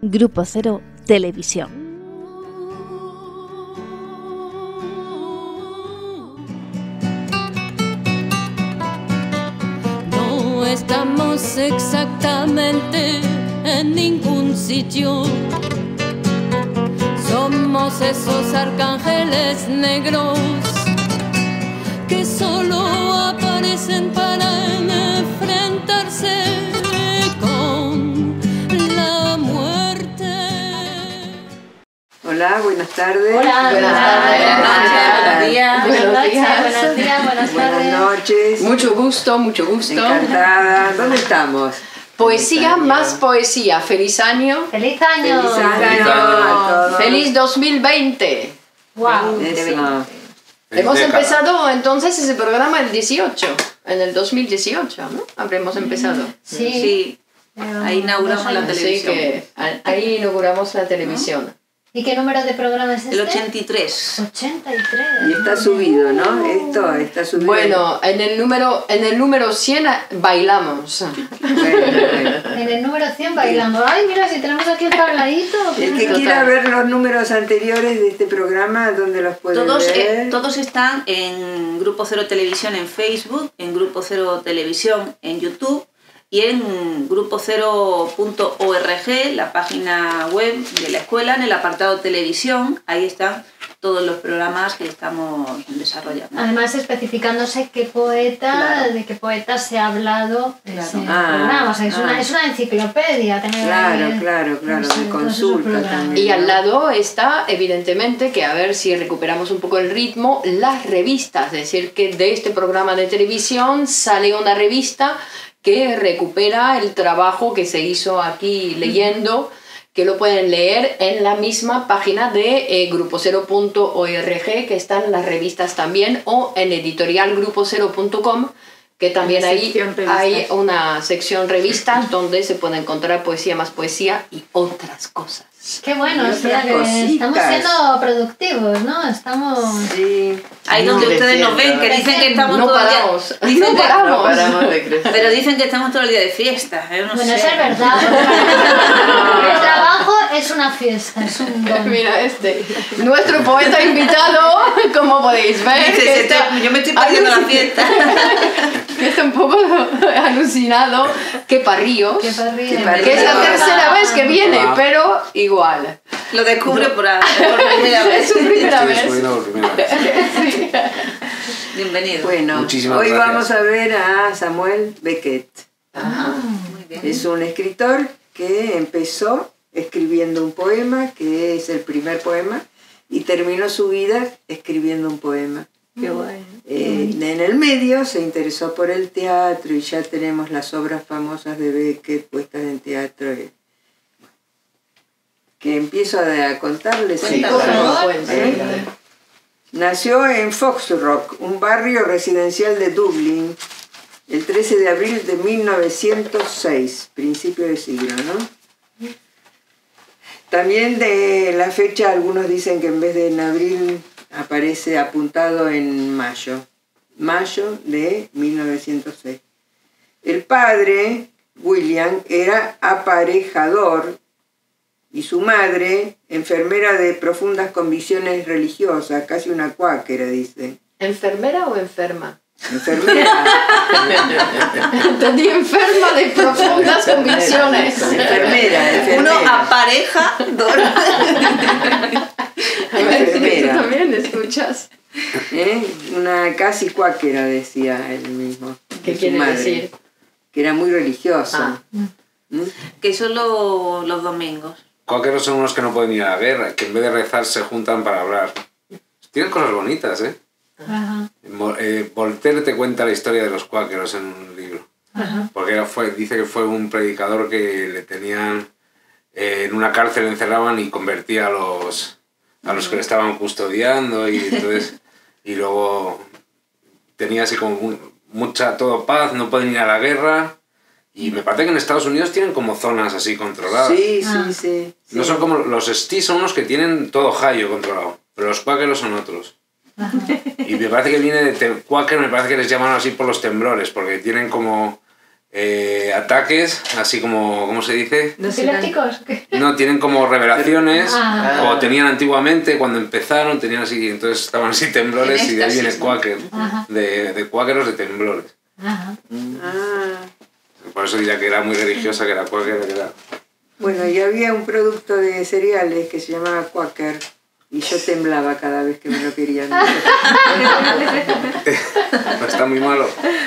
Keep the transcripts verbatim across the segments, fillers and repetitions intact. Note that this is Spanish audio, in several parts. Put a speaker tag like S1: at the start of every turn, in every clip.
S1: Grupo Cero Televisión.
S2: No estamos exactamente en ningún sitio. Somos esos arcángeles negros que solo aparecen para enfrentarse con la muerte.
S3: Hola, buenas tardes.
S4: Hola, buenas tardes.
S3: Buenos días.
S4: Buenos días. Buenos días, buenas tardes.
S3: Buenas noches.
S5: Mucho gusto, mucho gusto.
S3: Encantada. ¿Dónde estamos?
S5: Poesía
S3: Feliz
S5: más
S3: año.
S5: poesía. Feliz año.
S4: ¡Feliz año!
S3: Feliz año,
S5: Feliz
S3: a todos.
S5: Feliz dos mil veinte.
S4: ¡Wow!
S3: Eso.
S5: Hemos empezado entonces ese programa el dieciocho, en el dos mil dieciocho, ¿no? Habremos empezado.
S4: Sí.
S6: Sí,
S4: Pero
S6: ahí inauguramos
S4: dos
S6: la
S4: años.
S5: Así
S6: televisión.
S5: que a- ahí inauguramos la televisión.
S4: ¿Y qué número de programa es este?
S6: El ochenta y tres.
S4: ochenta y tres.
S3: Y está subido, ¿no? Esto está subido.
S5: Bueno, en el número, en el número cien bailamos.
S3: Bueno, bueno.
S4: En el número cien bailando. Ay, mira, si tenemos aquí el tabladito.
S3: El que
S5: Total.
S3: quiera ver los números anteriores de este programa, ¿dónde los puede
S6: Todos,
S3: ver?
S6: eh, todos están en Grupo Cero Televisión en Facebook, en Grupo Cero Televisión en YouTube y en grupo cero punto org, la página web de la escuela, en el apartado televisión. Ahí están todos los programas que estamos desarrollando.
S4: Además, especificándose qué poeta,
S6: Claro.
S4: de qué poeta se ha hablado en
S6: Claro.
S4: ese
S3: Ah,
S4: programa. O sea, es,
S3: ah.
S4: una, es una enciclopedia. Tener
S3: Claro,
S4: ahí,
S3: claro, claro,
S4: no sé,
S3: de
S4: todos esos
S3: consulta
S4: programas.
S3: también.
S5: Y al lado está, evidentemente, que a ver si recuperamos un poco el ritmo, las revistas. Es decir, que de este programa de televisión sale una revista que recupera el trabajo que se hizo aquí leyendo, que lo pueden leer en la misma página de eh, grupo cero punto org, que están las revistas también, o en editorial grupo cero punto com, que también
S6: La
S5: ahí
S6: sección revistas.
S5: hay una sección revistas donde se puede encontrar poesía más poesía y otras cosas.
S4: Qué bueno,
S3: Y
S4: o sea,
S3: otras
S4: que
S3: cositas.
S4: estamos siendo productivos, ¿no? Estamos...
S3: Sí.
S6: Ahí donde ustedes nos ven, que dicen que estamos
S5: No
S6: todo el día-
S5: paramos,
S6: dicen
S5: no
S6: que-
S5: paramos.
S3: No paramos de crecer.
S6: Pero dicen que estamos todo el día de fiesta. Yo no
S4: Bueno,
S6: sé.
S4: eso es verdad. El trabajo es una fiesta, es un don.
S5: Mira este, nuestro poeta invitado, como podéis ver,
S6: Dice,
S5: que
S6: "Se
S5: está,
S6: te- yo me estoy perdiendo la fiesta.
S5: que está un poco alucinado, que parríos,
S4: Qué parrillo.
S3: Qué parrillo.
S5: que es la tercera vez que viene, pero igual.
S6: Lo descubre por, por primera vez.
S5: Es su primera
S7: Estoy
S5: vez.
S7: descubriendo por primera vez.
S5: Sí.
S6: Bienvenido.
S3: Bueno,
S7: Muchísimas
S3: hoy
S7: gracias.
S3: vamos a ver a Samuel Beckett.
S6: Muy bien.
S3: Es un escritor que empezó escribiendo un poema, que es el primer poema, y terminó su vida escribiendo un poema.
S5: Qué guay.
S3: Eh, en el medio se interesó por el teatro y ya tenemos las obras famosas de Beckett puestas en teatro. eh. Que empiezo a, a contarles.
S6: Cuenta,
S3: sí,
S6: por
S3: claro.
S5: favor.
S3: ¿Eh? Nació en Foxrock, un barrio residencial de Dublín, el trece de abril de mil novecientos seis, principio de siglo, ¿no? También de la fecha algunos dicen que en vez de en abril aparece apuntado en mayo, mayo de mil novecientos seis. El padre, William, era aparejador y su madre, enfermera de profundas convicciones religiosas, casi una cuáquera, dice.
S5: ¿Enfermera o enferma?
S3: Enfermera.
S5: Entendí, enferma de profundas convicciones.
S3: Enfermera, enfermera.
S6: Uno apareja, dos.
S5: A ver si tú
S3: Enfermera.
S5: también escuchas.
S3: ¿Eh? Una casi cuáquera, decía él mismo.
S5: ¿Qué
S3: de su
S5: quiere
S3: madre,
S5: decir?
S3: Que era muy religiosa.
S5: Ah.
S3: ¿Mm?
S6: Que solo los domingos.
S7: Cuáqueros son unos que no pueden ir a la guerra, que en vez de rezar se juntan para hablar. Tienen cosas bonitas, ¿eh?
S4: Ajá.
S7: Mo- eh, Voltaire te cuenta la historia de los cuáqueros en un libro. Porque era, fue, dice que fue un predicador que le tenían eh, en una cárcel, encerraban y convertía a los, a los que le estaban custodiando y entonces y luego tenía así como un- mucha todo paz, no pueden ir a la guerra y me parece que en Estados Unidos tienen como zonas así controladas.
S3: Sí,
S4: Ah.
S3: sí, sí.
S7: No
S3: sí.
S7: son como los Stee, son unos que tienen todo Ohio controlado, pero los cuáqueros son otros. Y me parece que viene de te- cuáquero, me parece que les llaman así por los temblores, porque tienen como eh, ataques, así como, ¿cómo se dice?
S4: ¿Epilépticos? ¿Qué?
S7: No, tienen como revelaciones,
S4: Ah.
S7: o tenían antiguamente cuando empezaron, tenían así, entonces estaban así temblores y de ahí viene Quaker,
S4: Ajá.
S7: de, de cuáqueros de temblores.
S4: Ajá.
S3: Ah,
S7: Por eso diría que era muy religiosa, que era Quaker, que era...
S3: bueno, y había un producto de cereales que se llamaba Quaker y yo temblaba cada vez que me lo querían dar.
S7: No está muy malo.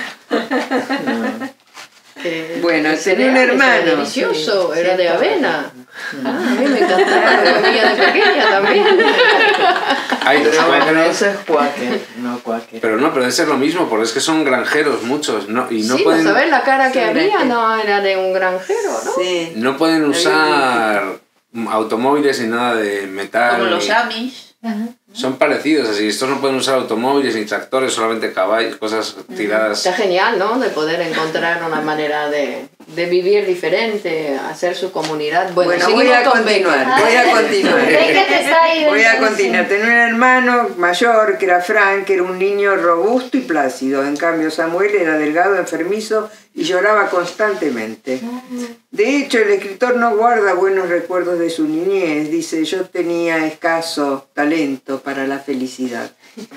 S5: Eh,
S3: Bueno,
S5: el
S3: tenía un
S5: cereal era
S3: hermano.
S5: delicioso,
S3: Sí,
S5: era
S3: sí,
S5: de
S3: estaba
S5: avena. Ah, a mí me encantaba, lo comía de pequeña también.
S7: Ay, los
S8: Pero bueno,
S7: cuáqueros...
S8: eso es Quaker, no Quaker.
S7: Pero no, pero debe ser lo mismo, porque es que son granjeros muchos, ¿no? Y no
S5: sí,
S7: pueden...
S5: ¿sabes? La cara que
S3: Sí,
S5: había
S3: granjero.
S5: no era de un granjero, ¿no?
S3: Sí.
S7: No pueden usar automóviles ni nada de metal.
S6: Como los
S7: ni-
S6: Amish.
S4: Ajá.
S7: Son parecidos, así. Estos no pueden usar automóviles ni tractores, solamente caballos, cosas tiradas.
S5: Está genial, ¿no? De poder encontrar una manera de, de vivir diferente, hacer su comunidad. Bueno,
S3: Bueno, voy
S5: seguimos
S3: a
S5: con
S3: continuar,
S5: Becker.
S3: voy a continuar.
S4: Beckett está ahí
S3: Voy a
S4: dentro,
S3: continuar.
S4: sí.
S3: Tenía un hermano mayor que era Frank, que era un niño robusto y plácido. En cambio, Samuel era delgado, enfermizo y lloraba constantemente. De hecho, el escritor no guarda buenos recuerdos de su niñez. Dice, yo tenía escaso talento para la felicidad.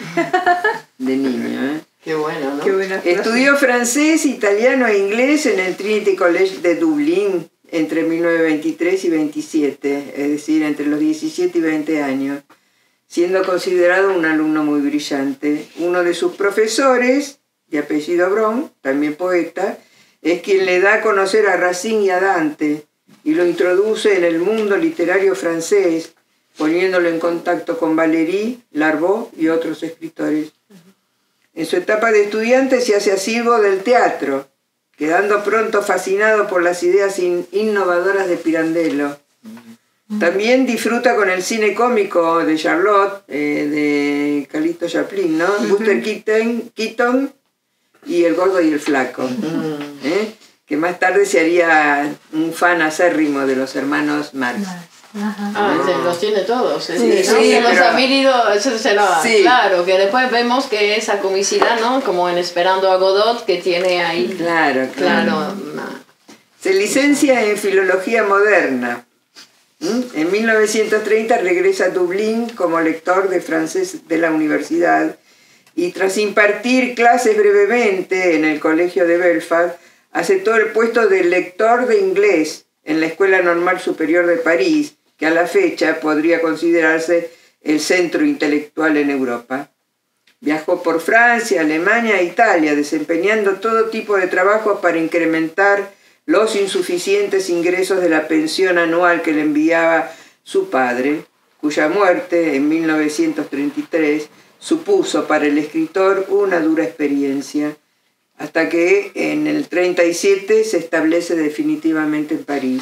S3: De niño, ¿eh?
S5: Qué bueno, ¿no?
S6: Qué buena frase.
S3: Estudió francés, italiano e inglés en el Trinity College de Dublín entre mil novecientos veintitrés y veintisiete, es decir, entre los diecisiete y veinte años, siendo considerado un alumno muy brillante. Uno de sus profesores, de apellido Bron, también poeta, es quien le da a conocer a Racine y a Dante y lo introduce en el mundo literario francés, poniéndolo en contacto con Valéry, Larbaud y otros escritores. En su etapa de estudiante se hace asiduo del teatro, quedando pronto fascinado por las ideas in- innovadoras de Pirandello. También disfruta con el cine cómico de Charlotte, eh, de Calixto Chaplin, ¿no? Buster Keaton, Keaton y El Gordo y el Flaco, ¿eh? Que más tarde se haría un fan acérrimo de los hermanos Marx.
S4: Ajá.
S5: Ah, se los tiene todos.
S3: Sí,
S5: ¿no?
S3: sí,
S5: Que los
S3: pero-
S5: ha venido, eso se lo ha-
S3: Sí.
S5: Claro, que después vemos que esa comicidad, ¿no? Como en Esperando a Godot, que tiene ahí,
S3: Claro, claro.
S5: claro, una-
S3: Se licencia en Filología Moderna. ¿Mm? En mil novecientos treinta regresa a Dublín como lector de francés de la universidad y tras impartir clases brevemente en el Colegio de Belfast, aceptó el puesto de lector de inglés en la Escuela Normal Superior de París, que a la fecha podría considerarse el centro intelectual en Europa. Viajó por Francia, Alemania e Italia, desempeñando todo tipo de trabajos para incrementar los insuficientes ingresos de la pensión anual que le enviaba su padre, cuya muerte en mil novecientos treinta y tres supuso para el escritor una dura experiencia, hasta que en el treinta y siete se establece definitivamente en París.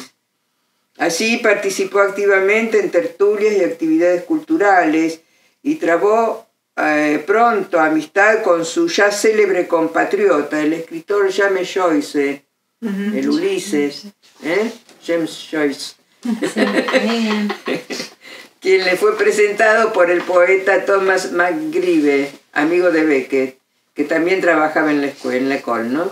S3: Allí participó activamente en tertulias y actividades culturales y trabó eh, pronto amistad con su ya célebre compatriota, el escritor James Joyce, el Ulises, ¿eh? James Joyce,
S4: Muy bien.
S3: quien le fue presentado por el poeta Thomas McGreevy, amigo de Beckett, que también trabajaba en la escuela, en la école, ¿no?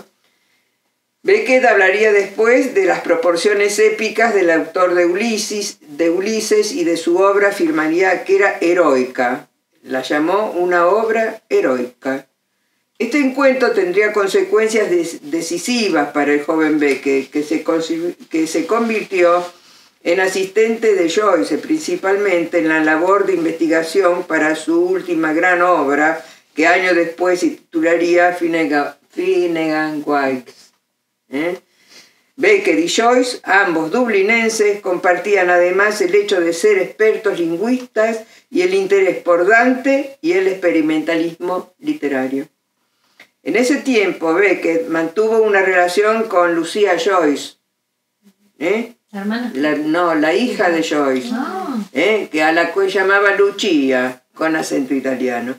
S3: Beckett hablaría después de las proporciones épicas del autor de Ulises, de Ulises y de su obra afirmaría que era heroica. La llamó una obra heroica. Este encuentro tendría consecuencias des- decisivas para el joven Beckett, que se, consi- que se convirtió en asistente de Joyce, principalmente en la labor de investigación para su última gran obra, que años después se titularía Finnegan, Finnegan Wake. ¿Eh? Beckett y Joyce, ambos dublinenses, compartían además el hecho de ser expertos lingüistas y el interés por Dante y el experimentalismo literario. En ese tiempo, Beckett mantuvo una relación con Lucia Joyce, ¿eh?
S4: ¿La hermana?
S3: La- no, la hija de Joyce,
S4: Ah,
S3: ¿eh? Que a la cual llamaba Lucia, con acento italiano.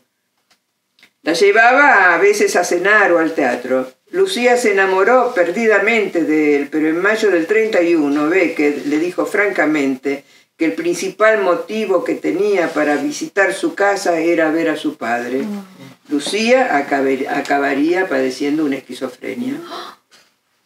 S3: La llevaba a veces a cenar o al teatro. Lucía se enamoró perdidamente de él, pero en mayo del treinta y uno Beckett le dijo francamente que el principal motivo que tenía para visitar su casa era ver a su padre. Lucía acabe- acabaría padeciendo una esquizofrenia.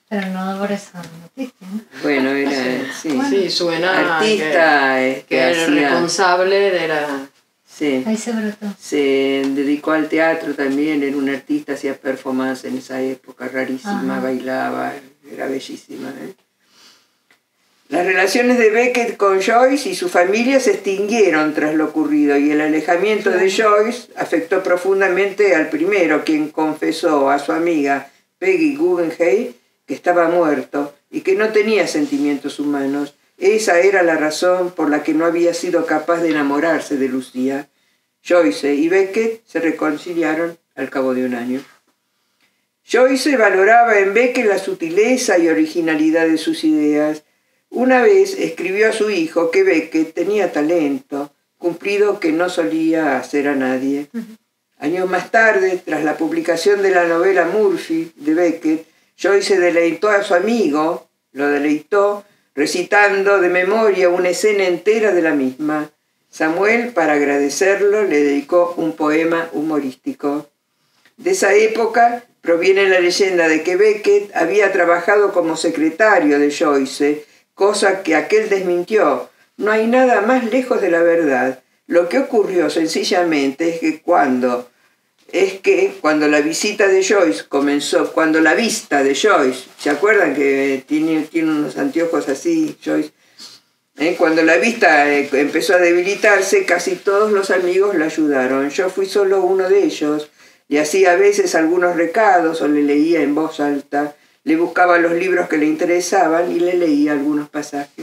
S4: Pero no por esa noticia, ¿no?
S3: Bueno, era, sí.
S5: Sí, suena
S3: Artista,
S5: que,
S3: este,
S5: que el
S3: hacía-
S5: responsable de la...
S3: Sí.
S4: Ahí se brotó.
S3: Se dedicó al teatro también, era un artista, hacía performance en esa época, rarísima,
S4: Ajá.
S3: bailaba, era bellísima. ¿eh? Las relaciones de Beckett con Joyce y su familia se extinguieron tras lo ocurrido y el alejamiento de Joyce afectó profundamente al primero, quien confesó a su amiga Peggy Guggenheim que estaba muerto y que no tenía sentimientos humanos. Esa era la razón por la que no había sido capaz de enamorarse de Lucía. Joyce y Beckett se reconciliaron al cabo de un año. Joyce valoraba en Beckett la sutileza y originalidad de sus ideas. Una vez escribió a su hijo que Beckett tenía talento, cumplido que no solía hacer a nadie. Años más tarde, tras la publicación de la novela Murphy de Beckett, Joyce deleitó a su amigo, lo deleitó, recitando de memoria una escena entera de la misma. Samuel, para agradecerlo, le dedicó un poema humorístico. De esa época proviene la leyenda de que Beckett había trabajado como secretario de Joyce, cosa que aquel desmintió. No hay nada más lejos de la verdad. Lo que ocurrió sencillamente es que cuando es que cuando la visita de Joyce comenzó, cuando la vista de Joyce, ¿se acuerdan que tiene, tiene unos anteojos así, Joyce? ¿Eh? Cuando la vista eh, empezó a debilitarse, casi todos los amigos la ayudaron. Yo fui solo uno de ellos. Le hacía a veces algunos recados o le leía en voz alta. Le buscaba los libros que le interesaban y le leía algunos pasajes.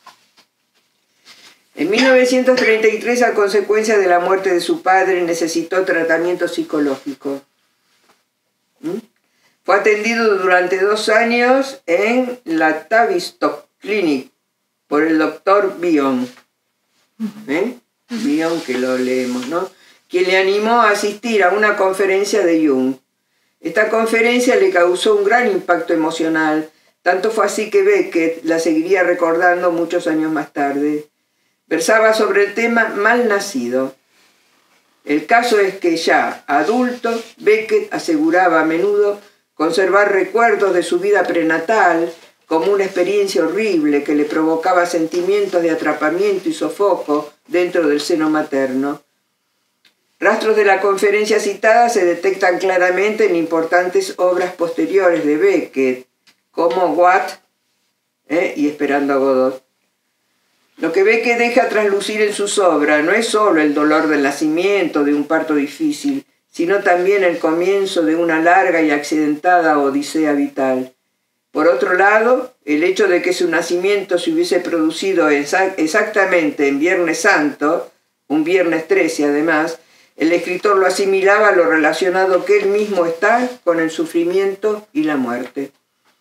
S3: En mil novecientos treinta y tres, a consecuencia de la muerte de su padre, necesitó tratamiento psicológico. ¿Mm? Fue atendido durante dos años en la Tavistock Clinic por el doctor Bion. ¿Eh? Bion, que lo leemos, ¿no? Quien le animó a asistir a una conferencia de Jung. Esta conferencia le causó un gran impacto emocional, tanto fue así que Beckett la seguiría recordando muchos años más tarde. Versaba sobre el tema mal nacido. El caso es que ya adulto, Beckett aseguraba a menudo conservar recuerdos de su vida prenatal como una experiencia horrible que le provocaba sentimientos de atrapamiento y sofoco dentro del seno materno. Rastros de la conferencia citada se detectan claramente en importantes obras posteriores de Beckett, como What ¿eh? y Esperando a Godot. Lo que Beckett deja traslucir en sus obras no es solo el dolor del nacimiento, de un parto difícil, sino también el comienzo de una larga y accidentada odisea vital. Por otro lado, el hecho de que su nacimiento se hubiese producido exactamente en Viernes Santo, un viernes trece además, el escritor lo asimilaba a lo relacionado que él mismo está con el sufrimiento y la muerte.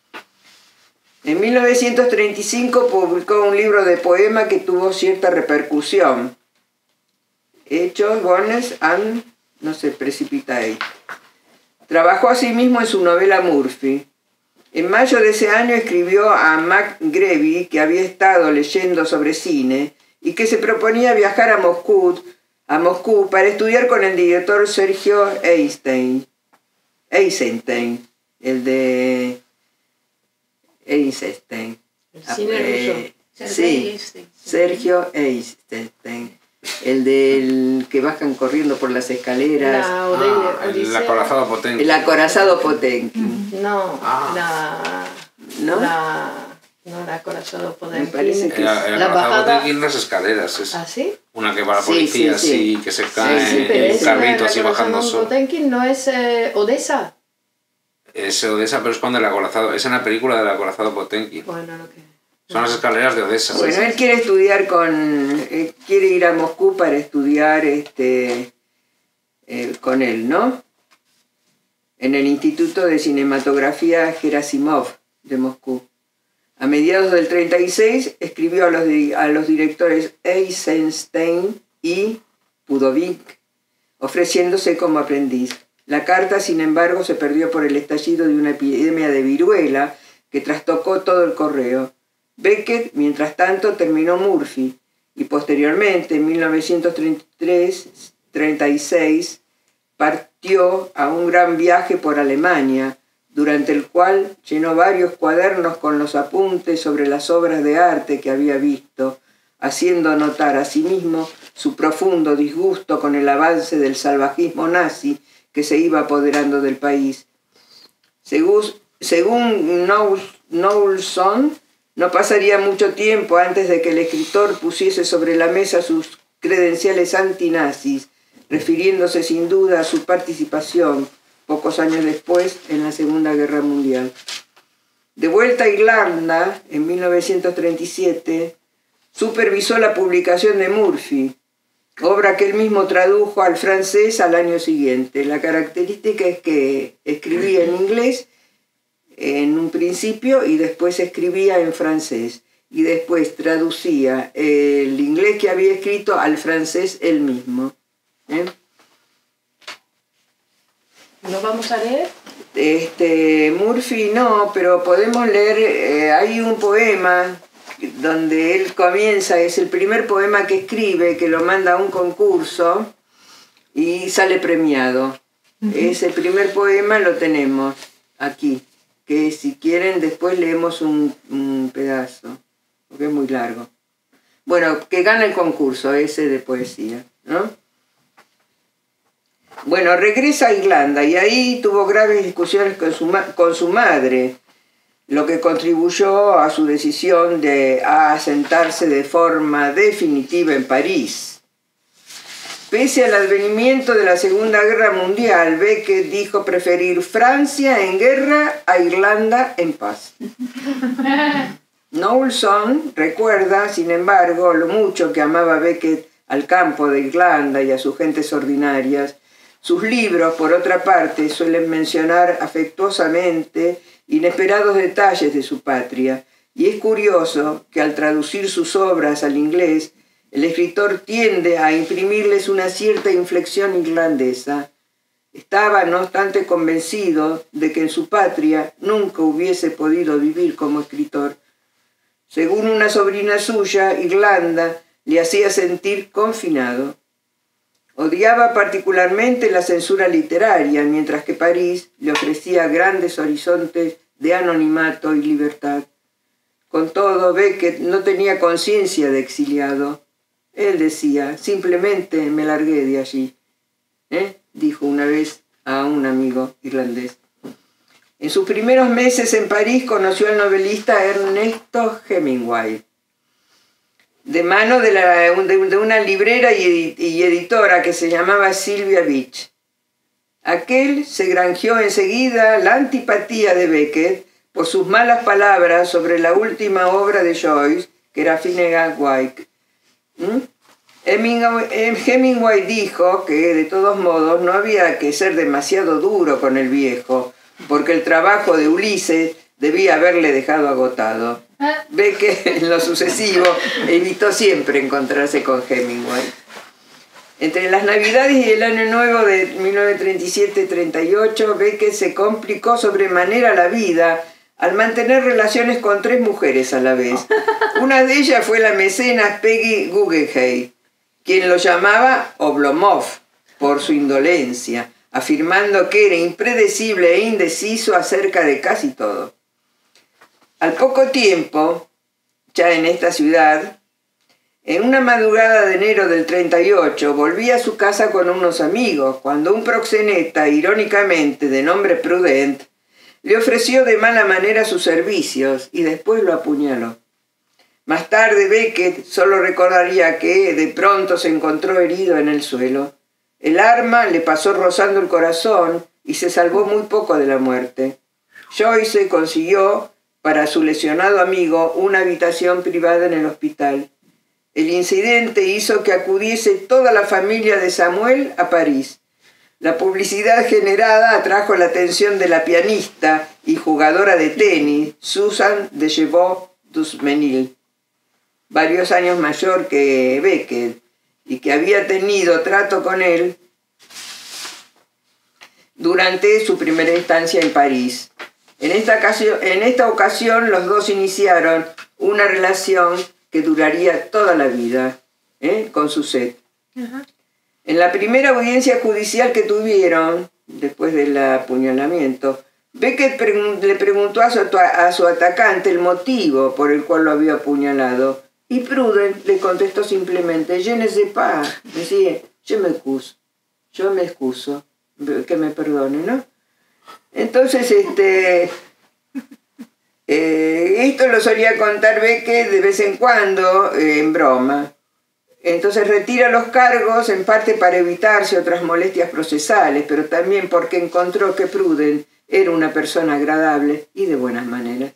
S3: En mil novecientos treinta y cinco publicó un libro de poema que tuvo cierta repercusión. Hechos, Bones and no se Precipitate. Trabajó asimismo en su novela Murphy. En mayo de ese año escribió a Mac Grevy, que había estado leyendo sobre cine y que se proponía viajar a Moscú, a Moscú para estudiar con el director Sergio Eisenstein, Eisenstein, el de Eisenstein.
S5: El cine ruso.
S3: Sí, Sergio Eisenstein. El del que bajan corriendo por las escaleras.
S5: La
S7: Ah,
S5: Ode-
S7: el
S5: Odisea.
S7: acorazado potente.
S3: El acorazado Potemkin.
S5: No,
S7: Ah.
S5: la...
S3: ¿No?
S5: La, no, la acorazado Potemkin.
S3: Me parece que
S7: El, el
S5: La
S7: acorazado
S5: bajada-
S7: potente en las escaleras. Es
S5: ¿Ah, sí?
S7: una que va la
S3: Sí,
S7: policía
S3: sí, sí.
S7: así, que se cae
S3: Sí, sí,
S5: Pero
S7: en un
S5: esa,
S7: carrito
S5: la
S7: así bajando
S5: acorazado
S7: solo.
S5: Potemkin no es eh, Odessa.
S7: Es Odessa, pero es cuando el acorazado. Es en la película del acorazado Potemkin.
S5: Bueno, lo que...
S7: Son las escaleras de Odessa.
S3: Bueno, él quiere estudiar con... eh, quiere ir a Moscú para estudiar este, eh, con él, ¿no? En el Instituto de Cinematografía Gerasimov de Moscú. A mediados del treinta y seis escribió a los, di- a los directores Eisenstein y Pudovic, ofreciéndose como aprendiz. La carta, sin embargo, se perdió por el estallido de una epidemia de viruela que trastocó todo el correo. Beckett, mientras tanto, terminó Murphy y posteriormente, en mil novecientos treinta y tres treinta y seis, partió a un gran viaje por Alemania, durante el cual llenó varios cuadernos con los apuntes sobre las obras de arte que había visto, haciendo notar asimismo su profundo disgusto con el avance del salvajismo nazi que se iba apoderando del país. Según, según Knowlson, no pasaría mucho tiempo antes de que el escritor pusiese sobre la mesa sus credenciales antinazis, refiriéndose sin duda a su participación pocos años después en la Segunda Guerra Mundial. De vuelta a Irlanda, en mil novecientos treinta y siete, supervisó la publicación de Murphy, obra que él mismo tradujo al francés al año siguiente. La característica es que escribía en inglés en un principio y después escribía en francés, y después traducía el inglés que había escrito al francés él mismo. ¿Eh?
S5: ¿Lo vamos a leer?
S3: Este, Murphy no, pero podemos leer, eh, hay un poema donde él comienza, es el primer poema que escribe, que lo manda a un concurso y sale premiado. Uh-huh. Ese primer poema lo tenemos aquí, que si quieren después leemos un, un pedazo, porque es muy largo. Bueno, que gana el concurso ese de poesía, ¿no? Bueno, regresa a Irlanda y ahí tuvo graves discusiones con su, ma con su madre, lo que contribuyó a su decisión de asentarse de forma definitiva en París. Pese al advenimiento de la Segunda Guerra Mundial, Beckett dijo preferir Francia en guerra a Irlanda en paz. Knowlson recuerda, sin embargo, lo mucho que amaba Beckett al campo de Irlanda y a sus gentes ordinarias. Sus libros, por otra parte, suelen mencionar afectuosamente inesperados detalles de su patria, y es curioso que al traducir sus obras al inglés, el escritor tiende a imprimirles una cierta inflexión irlandesa. Estaba, no obstante, convencido de que en su patria nunca hubiese podido vivir como escritor. Según una sobrina suya, Irlanda le hacía sentir confinado. Odiaba particularmente la censura literaria, mientras que París le ofrecía grandes horizontes de anonimato y libertad. Con todo, Beckett no tenía conciencia de exiliado. Él decía, simplemente me largué de allí, ¿eh? dijo una vez a un amigo irlandés. En sus primeros meses en París conoció al novelista Ernesto Hemingway, de mano de, la, de una librera y, y editora que se llamaba Sylvia Beach. Aquel se granjeó enseguida la antipatía de Beckett por sus malas palabras sobre la última obra de Joyce, que era Finnegan Wake. ¿Mm? Hemingway, Hemingway dijo que, de todos modos, no había que ser demasiado duro con el viejo, porque el trabajo de Ulises debía haberle dejado agotado. Beckett, en lo sucesivo, evitó siempre encontrarse con Hemingway. Entre las Navidades y el Año Nuevo de mil novecientos treinta y siete treinta y ocho, Beckett se complicó sobremanera la vida al mantener relaciones con tres mujeres a la vez. Una de ellas fue la mecenas Peggy Guggenheim, quien lo llamaba Oblomov por su indolencia, afirmando que era impredecible e indeciso acerca de casi todo. Al poco tiempo, ya en esta ciudad, en una madrugada de enero del treinta y ocho, volvía a su casa con unos amigos, cuando un proxeneta, irónicamente de nombre Prudent, le ofreció de mala manera sus servicios y después lo apuñaló. Más tarde, Beckett solo recordaría que de pronto se encontró herido en el suelo. El arma le pasó rozando el corazón y se salvó muy poco de la muerte. Joyce consiguió para su lesionado amigo una habitación privada en el hospital. El incidente hizo que acudiese toda la familia de Samuel a París. La publicidad generada atrajo la atención de la pianista y jugadora de tenis Susan de Chevaux-Dusmenil, varios años mayor que Beckett, y que había tenido trato con él durante su primera estancia en París. En esta ocasión, en esta ocasión los dos iniciaron una relación que duraría toda la vida, ¿eh? con Suzette. Uh-huh. En la primera audiencia judicial que tuvieron, después del apuñalamiento, Beckett pregun- le preguntó a su, a su atacante el motivo por el cual lo había apuñalado y Pruden le contestó simplemente je ne sais pas, decía, je m'excuse, yo me excuso, que me perdone, ¿no? Entonces, este, eh, esto lo solía contar Beckett de vez en cuando, eh, en broma. Entonces retira los cargos en parte para evitarse otras molestias procesales, pero también porque encontró que Pruden era una persona agradable y de buenas maneras.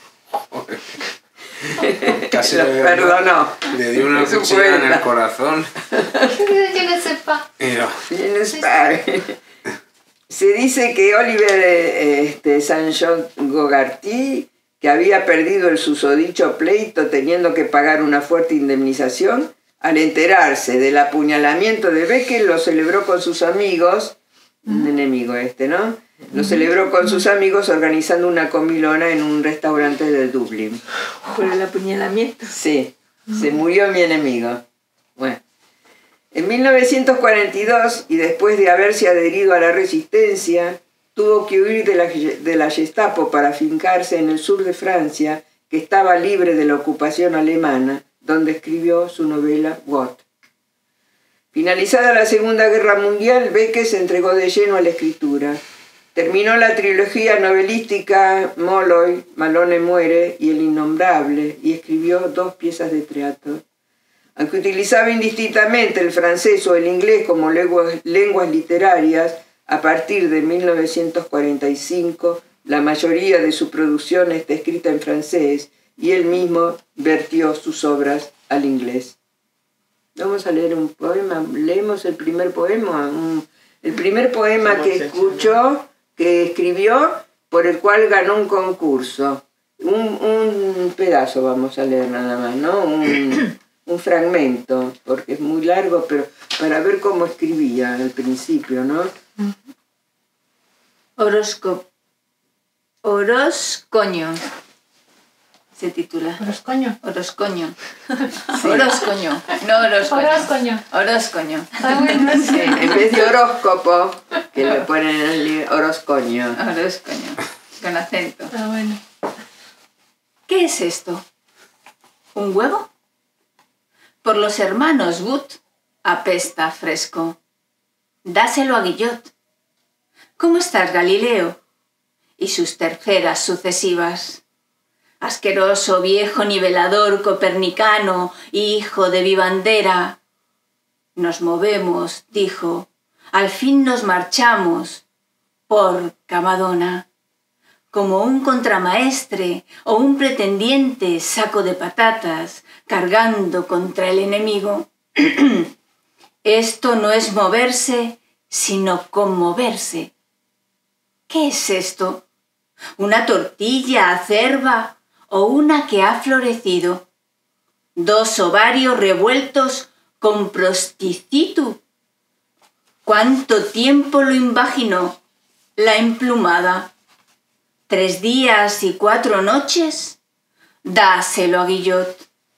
S7: Casi
S3: Lo
S7: le,
S3: perdonó.
S7: le dio una
S3: Su
S7: cuchilla en
S3: cuenta.
S7: el corazón.
S4: Yo no sepa.
S7: Mira,
S3: Bien, es padre. Se dice que Oliver eh, este, Saint-Jean-Gogarty, que había perdido el susodicho pleito teniendo que pagar una fuerte indemnización, al enterarse del apuñalamiento de Beckett lo celebró con sus amigos, un enemigo este, ¿no? Lo celebró con sus amigos organizando una comilona en un restaurante de Dublín.
S6: Por el apuñalamiento.
S3: Sí, se murió mi enemigo. Bueno. En mil novecientos cuarenta y dos, y después de haberse adherido a la resistencia, tuvo que huir de la, de la Gestapo para afincarse en el sur de Francia, que estaba libre de la ocupación alemana, donde escribió su novela What. Finalizada la Segunda Guerra Mundial, Beckett se entregó de lleno a la escritura. Terminó la trilogía novelística Molloy, Malone muere y El innombrable, y escribió dos piezas de teatro. Aunque utilizaba indistintamente el francés o el inglés como lenguas, lenguas literarias, a partir de mil novecientos cuarenta y cinco la mayoría de su producción está escrita en francés y él mismo vertió sus obras al inglés. Vamos a leer un poema, leemos el primer poema, un, el primer poema que escuchó, que escribió, por el cual ganó un concurso. Un, un pedazo vamos a leer nada más, ¿no? Un, un fragmento, porque es muy largo, pero para ver cómo escribía al principio, ¿no?
S6: Horóscopo. Oroscoño. Se titula.
S4: Oroscoño.
S6: Oroscoño. Sí. Oroscoño. No oroscoño.
S4: Oroscoño.
S6: Oroscoño.
S4: Está bueno, sí.
S3: En vez de horóscopo, que le ponen en el libro, oroscoño.
S6: Oroscoño. Con acento.
S4: Está bueno.
S6: ¿Qué es esto? ¿Un huevo? Por los hermanos Wood apesta fresco. Dáselo a Guillot. ¿Cómo estás, Galileo? Y sus terceras sucesivas. Asqueroso viejo nivelador copernicano, hijo de Vivandera. Nos movemos, dijo. Al fin nos marchamos. Porca Madonna. Como un contramaestre o un pretendiente saco de patatas cargando contra el enemigo. Esto no es moverse, sino conmoverse. ¿Qué es esto? ¿Una tortilla acerba o una que ha florecido? ¿Dos ovarios revueltos con prosticitu? ¿Cuánto tiempo lo imaginó la emplumada? ¿Tres días y cuatro noches? Dáselo a Guillot.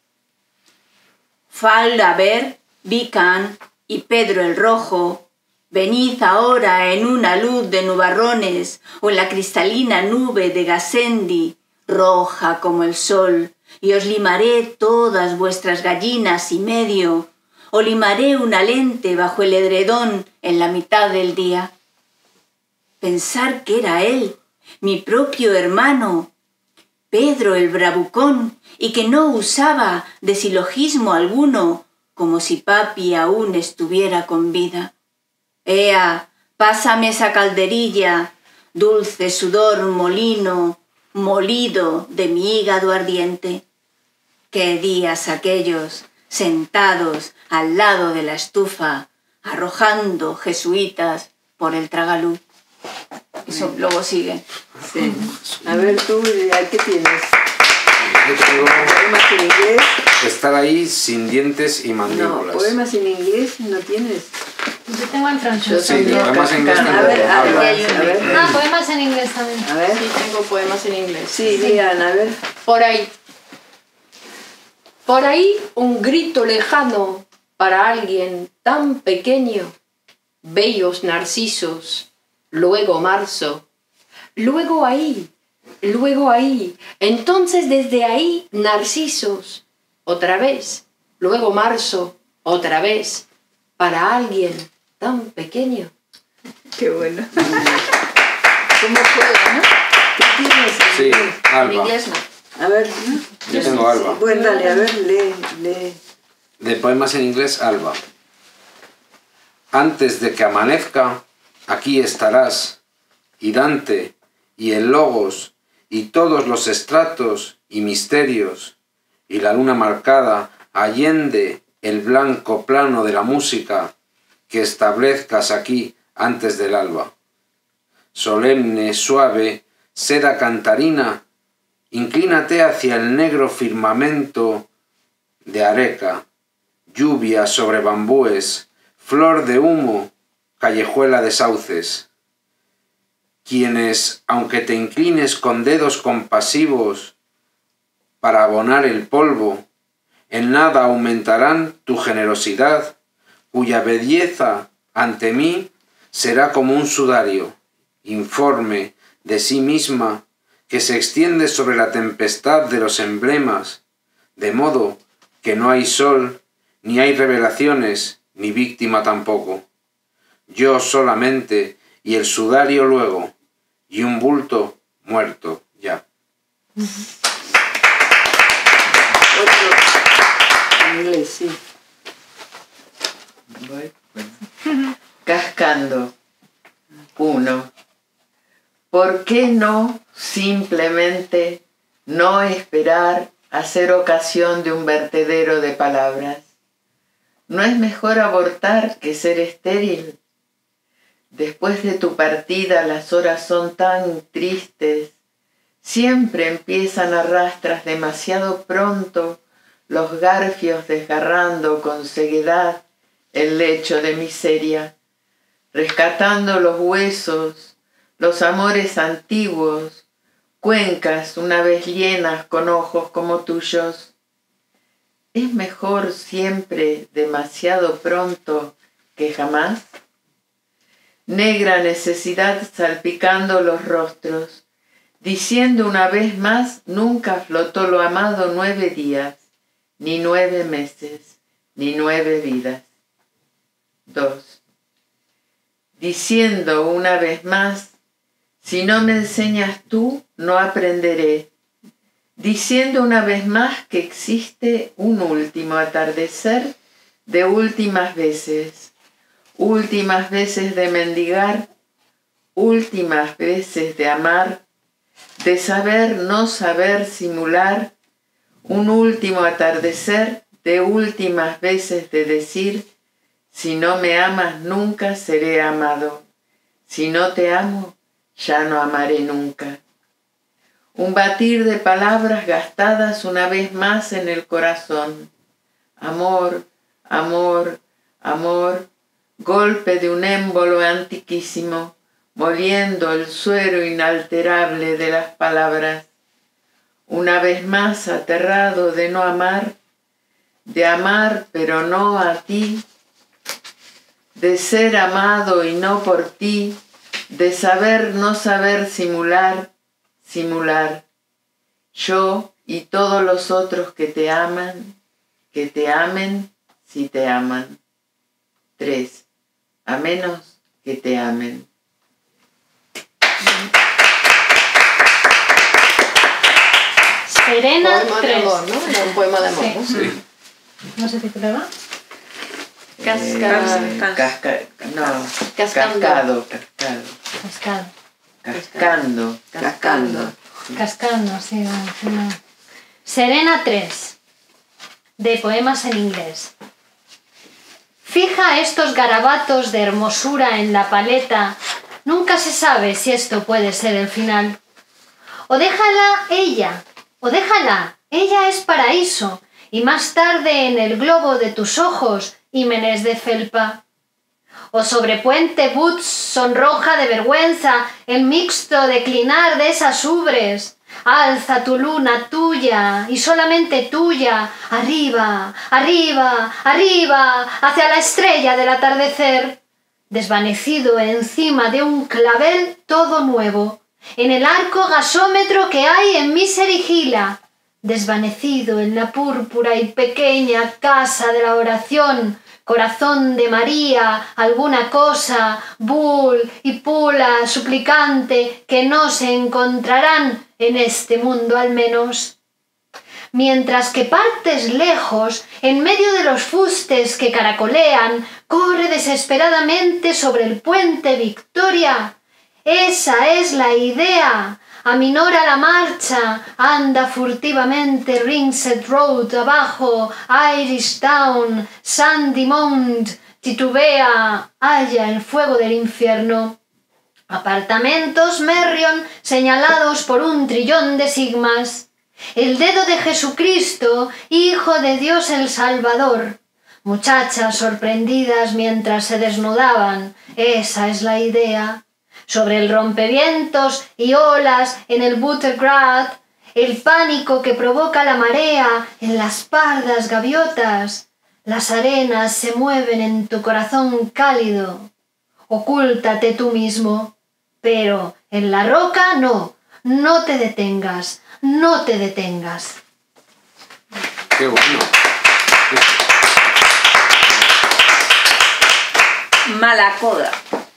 S6: Faldaber, Vican y Pedro el Rojo, venid ahora en una luz de nubarrones o en la cristalina nube de Gassendi, roja como el sol, y os limaré todas vuestras gallinas y medio, o limaré una lente bajo el edredón en la mitad del día. Pensar que era él, mi propio hermano, Pedro el bravucón, y que no usaba de silogismo alguno, como si papi aún estuviera con vida. Ea, pásame esa calderilla, dulce sudor molino, molido de mi hígado ardiente. Qué días aquellos, sentados al lado de la estufa, arrojando jesuitas por el tragaluz. Eso luego sigue.
S3: Sí. A ver, tú, ¿qué tienes?
S7: yo tengo
S3: ¿Poemas en inglés?
S7: estar ahí sin dientes y
S3: No,
S7: mandíbulas.
S3: poemas en inglés no tienes.
S4: Yo tengo en francés.
S7: Sí, poemas en inglés
S3: A
S7: tampoco.
S3: ver, a ver,
S7: Ah,
S3: a ver.
S4: Ah, poemas en inglés también.
S3: A ver.
S5: Sí, tengo poemas en inglés.
S3: Sí, lean, a ver.
S5: Por ahí. Por ahí un grito lejano para alguien tan pequeño. Bellos narcisos, luego marzo. luego ahí, luego ahí. Entonces desde ahí, narcisos, otra vez. Luego marzo, otra vez. Para alguien tan pequeño.
S3: Qué bueno. ¿Cómo fue, no? ¿Qué tienes?
S7: Sí,
S6: En
S7: Alba.
S6: inglés no.
S3: A ver.
S7: Yo tengo Alba.
S3: Bueno, dale, a ver, lee, lee.
S7: De poemas en inglés, Alba. Antes de que amanezca, aquí estarás, y Dante, y el Logos, y todos los estratos y misterios, y la luna marcada, allende el blanco plano de la música, que establezcas aquí antes del alba. Solemne, suave, seda cantarina, inclínate hacia el negro firmamento de Areca, lluvia sobre bambúes, flor de humo, callejuela de sauces. Quienes, aunque te inclines con dedos compasivos para abonar el polvo, en nada aumentarán tu generosidad, cuya belleza ante mí será como un sudario, informe de sí misma, que se extiende sobre la tempestad de los emblemas, de modo que no hay sol, ni hay revelaciones, ni víctima tampoco. Yo solamente, y el sudario luego, y un bulto muerto ya.
S3: Otro. En inglés, sí.
S8: Voy, bueno. Cascando. Uno. ¿Por qué no simplemente no esperar a ser ocasión de un vertedero de palabras? ¿No es mejor abortar que ser estéril? Después de tu partida las horas son tan tristes. Siempre empiezan a rastras demasiado pronto los garfios desgarrando con ceguedad el lecho de miseria, rescatando los huesos, los amores antiguos, cuencas una vez llenas con ojos como tuyos. ¿Es mejor siempre demasiado pronto que jamás? Negra necesidad salpicando los rostros, diciendo una vez más, nunca flotó lo amado nueve días, ni nueve meses, ni nueve vidas. Dos. Diciendo una vez más, si no me enseñas tú, no aprenderé. Diciendo una vez más que existe un último atardecer de últimas veces, últimas veces de mendigar, últimas veces de amar, de saber no saber simular, un último atardecer de últimas veces de decir, si no me amas nunca seré amado, si no te amo ya no amaré nunca. Un batir de palabras gastadas una vez más en el corazón. Amor, amor, amor, golpe de un émbolo antiquísimo, moliendo el suero inalterable de las palabras. Una vez más aterrado de no amar, de amar pero no a ti, de ser amado y no por ti, de saber no saber simular, simular. Yo y todos los otros que te aman, que te amen si te aman. Tres. A menos que te amen.
S4: Serena
S5: Poema de
S4: tres.
S5: amor, ¿no? Era un poema de amor,
S4: Sí.
S5: ¿no?
S7: Sí.
S4: ¿No se titulaba?
S5: Casca...
S8: Eh, casca, no,
S5: Cascando.
S8: cascado, cascado.
S4: Cascado.
S8: Cascando.
S3: Cascando.
S4: Cascando, sí. No. Serena tres. De poemas en inglés. Fija estos garabatos de hermosura en la paleta. Nunca se sabe si esto puede ser el final. O déjala ella, o déjala, ella es paraíso. Y más tarde en el globo de tus ojos, Himenes de felpa. O sobre Puente Boots sonroja de vergüenza el mixto declinar de esas ubres. Alza tu luna tuya y solamente tuya, arriba, arriba, arriba, hacia la estrella del atardecer, desvanecido encima de un clavel todo nuevo, en el arco gasómetro que hay en Misery Gila, desvanecido en la púrpura y pequeña casa de la oración, corazón de María, alguna cosa, Bull y Pula, suplicante, que no se encontrarán en este mundo al menos. Mientras que partes lejos, en medio de los fustes que caracolean, corre desesperadamente sobre el puente Victoria. Esa es la idea. Aminora la marcha, anda furtivamente Ringsend Road abajo, Irish Town, Sandy Mount, titubea, halla el fuego del infierno. Apartamentos Merrion señalados por un trillón de sigmas. El dedo de Jesucristo, Hijo de Dios el Salvador. Muchachas sorprendidas mientras se desnudaban, esa es la idea. Sobre el rompevientos y olas en el Buttergrad, el pánico que provoca la marea en las pardas gaviotas, las arenas se mueven en tu corazón cálido. Ocúltate tú mismo, pero en la roca no, no te detengas, no te detengas.
S7: ¡Qué bueno!
S6: Malacoda.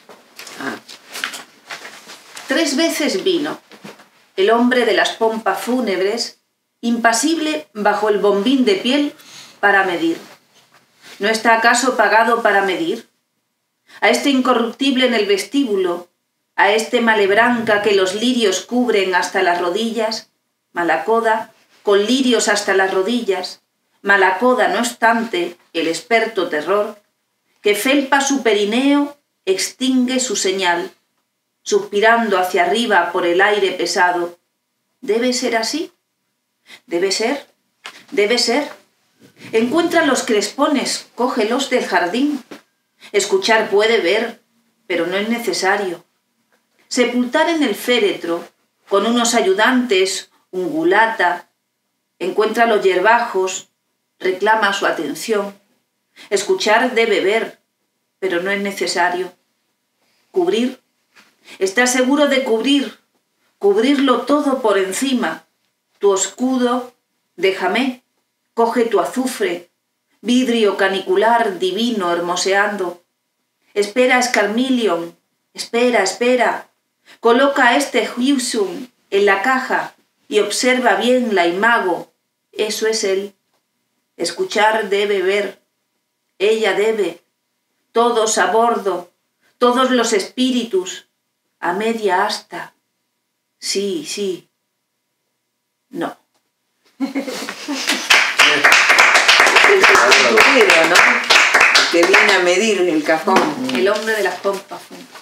S6: Tres veces vino el hombre de las pompas fúnebres, impasible bajo el bombín de piel, para medir. ¿No está acaso pagado para medir? A este incorruptible en el vestíbulo, a este malebranca que los lirios cubren hasta las rodillas, Malacoda, con lirios hasta las rodillas, Malacoda, no obstante, el experto terror, que felpa su perineo, extingue su señal, suspirando hacia arriba por el aire pesado. ¿Debe ser así? ¿Debe ser? ¿Debe ser? Encuentra los crespones, cógelos del jardín. Escuchar puede ver, pero no es necesario. Sepultar en el féretro, con unos ayudantes, ungulata, encuentra los hierbajos, reclama su atención. Escuchar debe ver, pero no es necesario. Cubrir. Estás seguro de cubrir, cubrirlo todo por encima. Tu escudo, déjame, coge tu azufre, vidrio canicular divino hermoseando. Espera, Scarmillion, espera, espera. Coloca este Husum en la caja y observa bien la imago. Eso es él. Escuchar debe ver. Ella debe. Todos a bordo, todos los espíritus. A media asta. Sí, sí. No.
S3: Es el sepulturero, ¿no? El que viene a medir el cajón.
S6: El hombre de las pompas.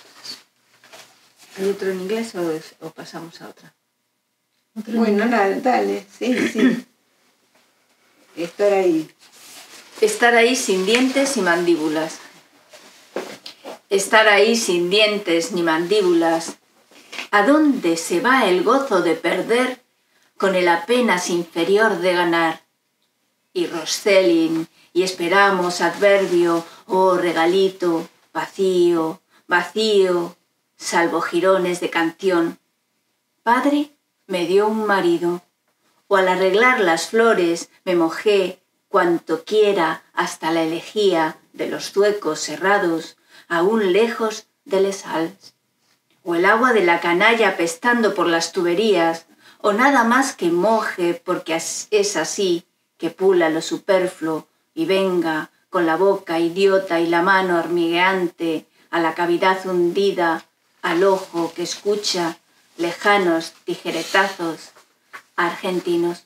S9: ¿Hay otro en inglés o, es- o pasamos a otra?
S3: Bueno, dale, dale, sí, sí. Estar ahí.
S9: Estar ahí sin dientes y mandíbulas. Estar ahí sin dientes ni mandíbulas. ¿A dónde se va el gozo de perder con el apenas inferior de ganar? Y Roscelin, y esperamos adverbio, oh regalito, vacío, vacío, salvo jirones de canción. Padre me dio un marido, o al arreglar las flores me mojé cuanto quiera hasta la elegía de los zuecos cerrados, aún lejos de Les Halles, o el agua de la canalla apestando por las tuberías, o nada más que moje porque es así que pula lo superfluo y venga con la boca idiota y la mano hormigueante a la cavidad hundida, al ojo que escucha lejanos tijeretazos argentinos.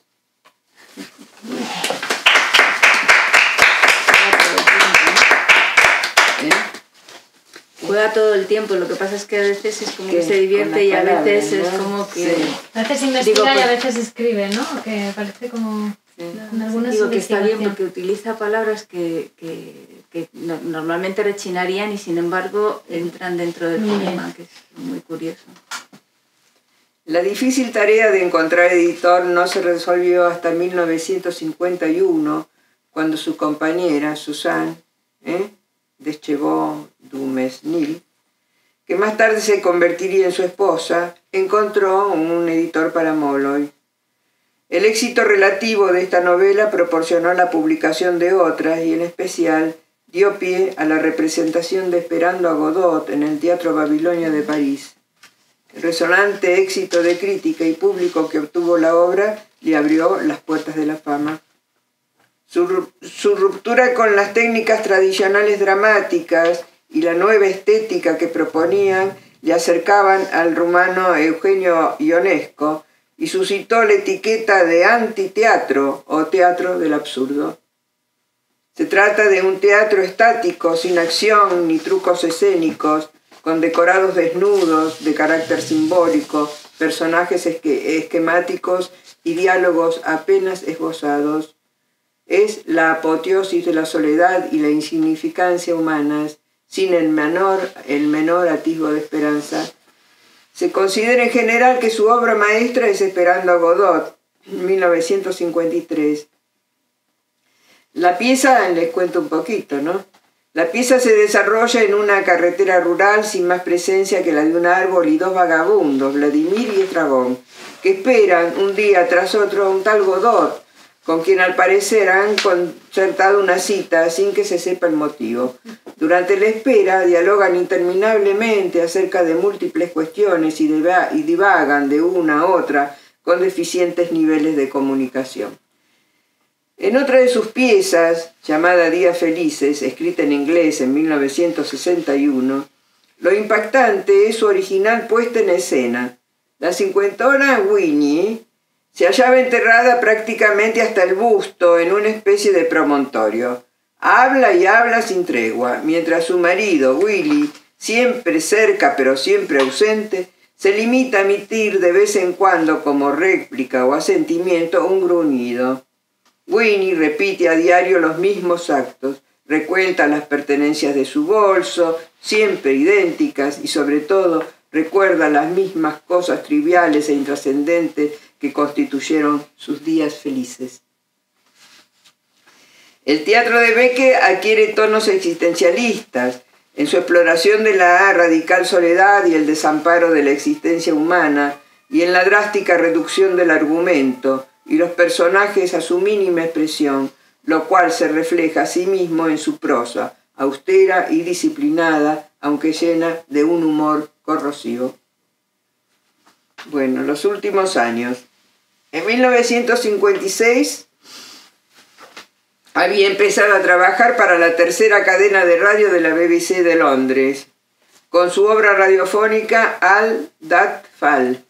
S9: Juega todo el tiempo, lo que pasa es que a veces es como que
S3: Que
S9: se divierte
S3: con
S9: y
S3: las
S9: a veces
S3: palabras,
S9: es
S3: ¿no?
S9: como que...
S3: Sí.
S4: A veces investiga
S9: Digo,
S4: y a
S9: pues-
S4: veces escribe, ¿no? Que parece como... en algunas
S9: Digo que está bien
S4: investigaciones.
S9: porque utiliza palabras que, que, que no- normalmente rechinarían y sin embargo entran dentro del
S4: Muy
S9: poema,
S4: bien.
S9: que es muy curioso.
S3: La difícil tarea de encontrar editor no se resolvió hasta mil novecientos cincuenta y uno, cuando su compañera, Suzanne, ¿eh? Deschevaux du Mesnil, que más tarde se convertiría en su esposa, encontró un editor para Molloy. El éxito relativo de esta novela proporcionó la publicación de otras y en especial dio pie a la representación de Esperando a Godot en el Teatro Babilonia de París. El resonante éxito de crítica y público que obtuvo la obra le abrió las puertas de la fama. Su, su ruptura con las técnicas tradicionales dramáticas y la nueva estética que proponían le acercaban al rumano Eugenio Ionesco y suscitó la etiqueta de antiteatro o teatro del absurdo. Se trata de un teatro estático, sin acción ni trucos escénicos, con decorados desnudos de carácter simbólico, personajes esquemáticos y diálogos apenas esbozados. Es la apoteosis de la soledad y la insignificancia humanas, sin el menor, el menor atisbo de esperanza. Se considera en general que su obra maestra es Esperando a Godot, mil novecientos cincuenta y tres. La pieza, les cuento un poquito, ¿no? La pieza se desarrolla en una carretera rural sin más presencia que la de un árbol y dos vagabundos, Vladimir y Estragón, que esperan un día tras otro a un tal Godot, con quien al parecer han concertado una cita sin que se sepa el motivo. Durante la espera dialogan interminablemente acerca de múltiples cuestiones y divagan de una a otra con deficientes niveles de comunicación. En otra de sus piezas, llamada Días Felices, escrita en inglés en mil novecientos sesenta y uno, lo impactante es su original puesta en escena. La cincuentona Winnie se hallaba enterrada prácticamente hasta el busto en una especie de promontorio. Habla y habla sin tregua, mientras su marido, Willy, siempre cerca pero siempre ausente, se limita a emitir de vez en cuando como réplica o asentimiento un gruñido. Winnie repite a diario los mismos actos, recuenta las pertenencias de su bolso, siempre idénticas, y sobre todo recuerda las mismas cosas triviales e intrascendentes que constituyeron sus días felices. El teatro de Beckett adquiere tonos existencialistas en su exploración de la radical soledad y el desamparo de la existencia humana y en la drástica reducción del argumento y los personajes a su mínima expresión, lo cual se refleja a sí mismo en su prosa, austera y disciplinada, aunque llena de un humor corrosivo. Bueno, los últimos años. En mil novecientos cincuenta y seis había empezado a trabajar para la tercera cadena de radio de la B B C de Londres, con su obra radiofónica Al Dat Fall.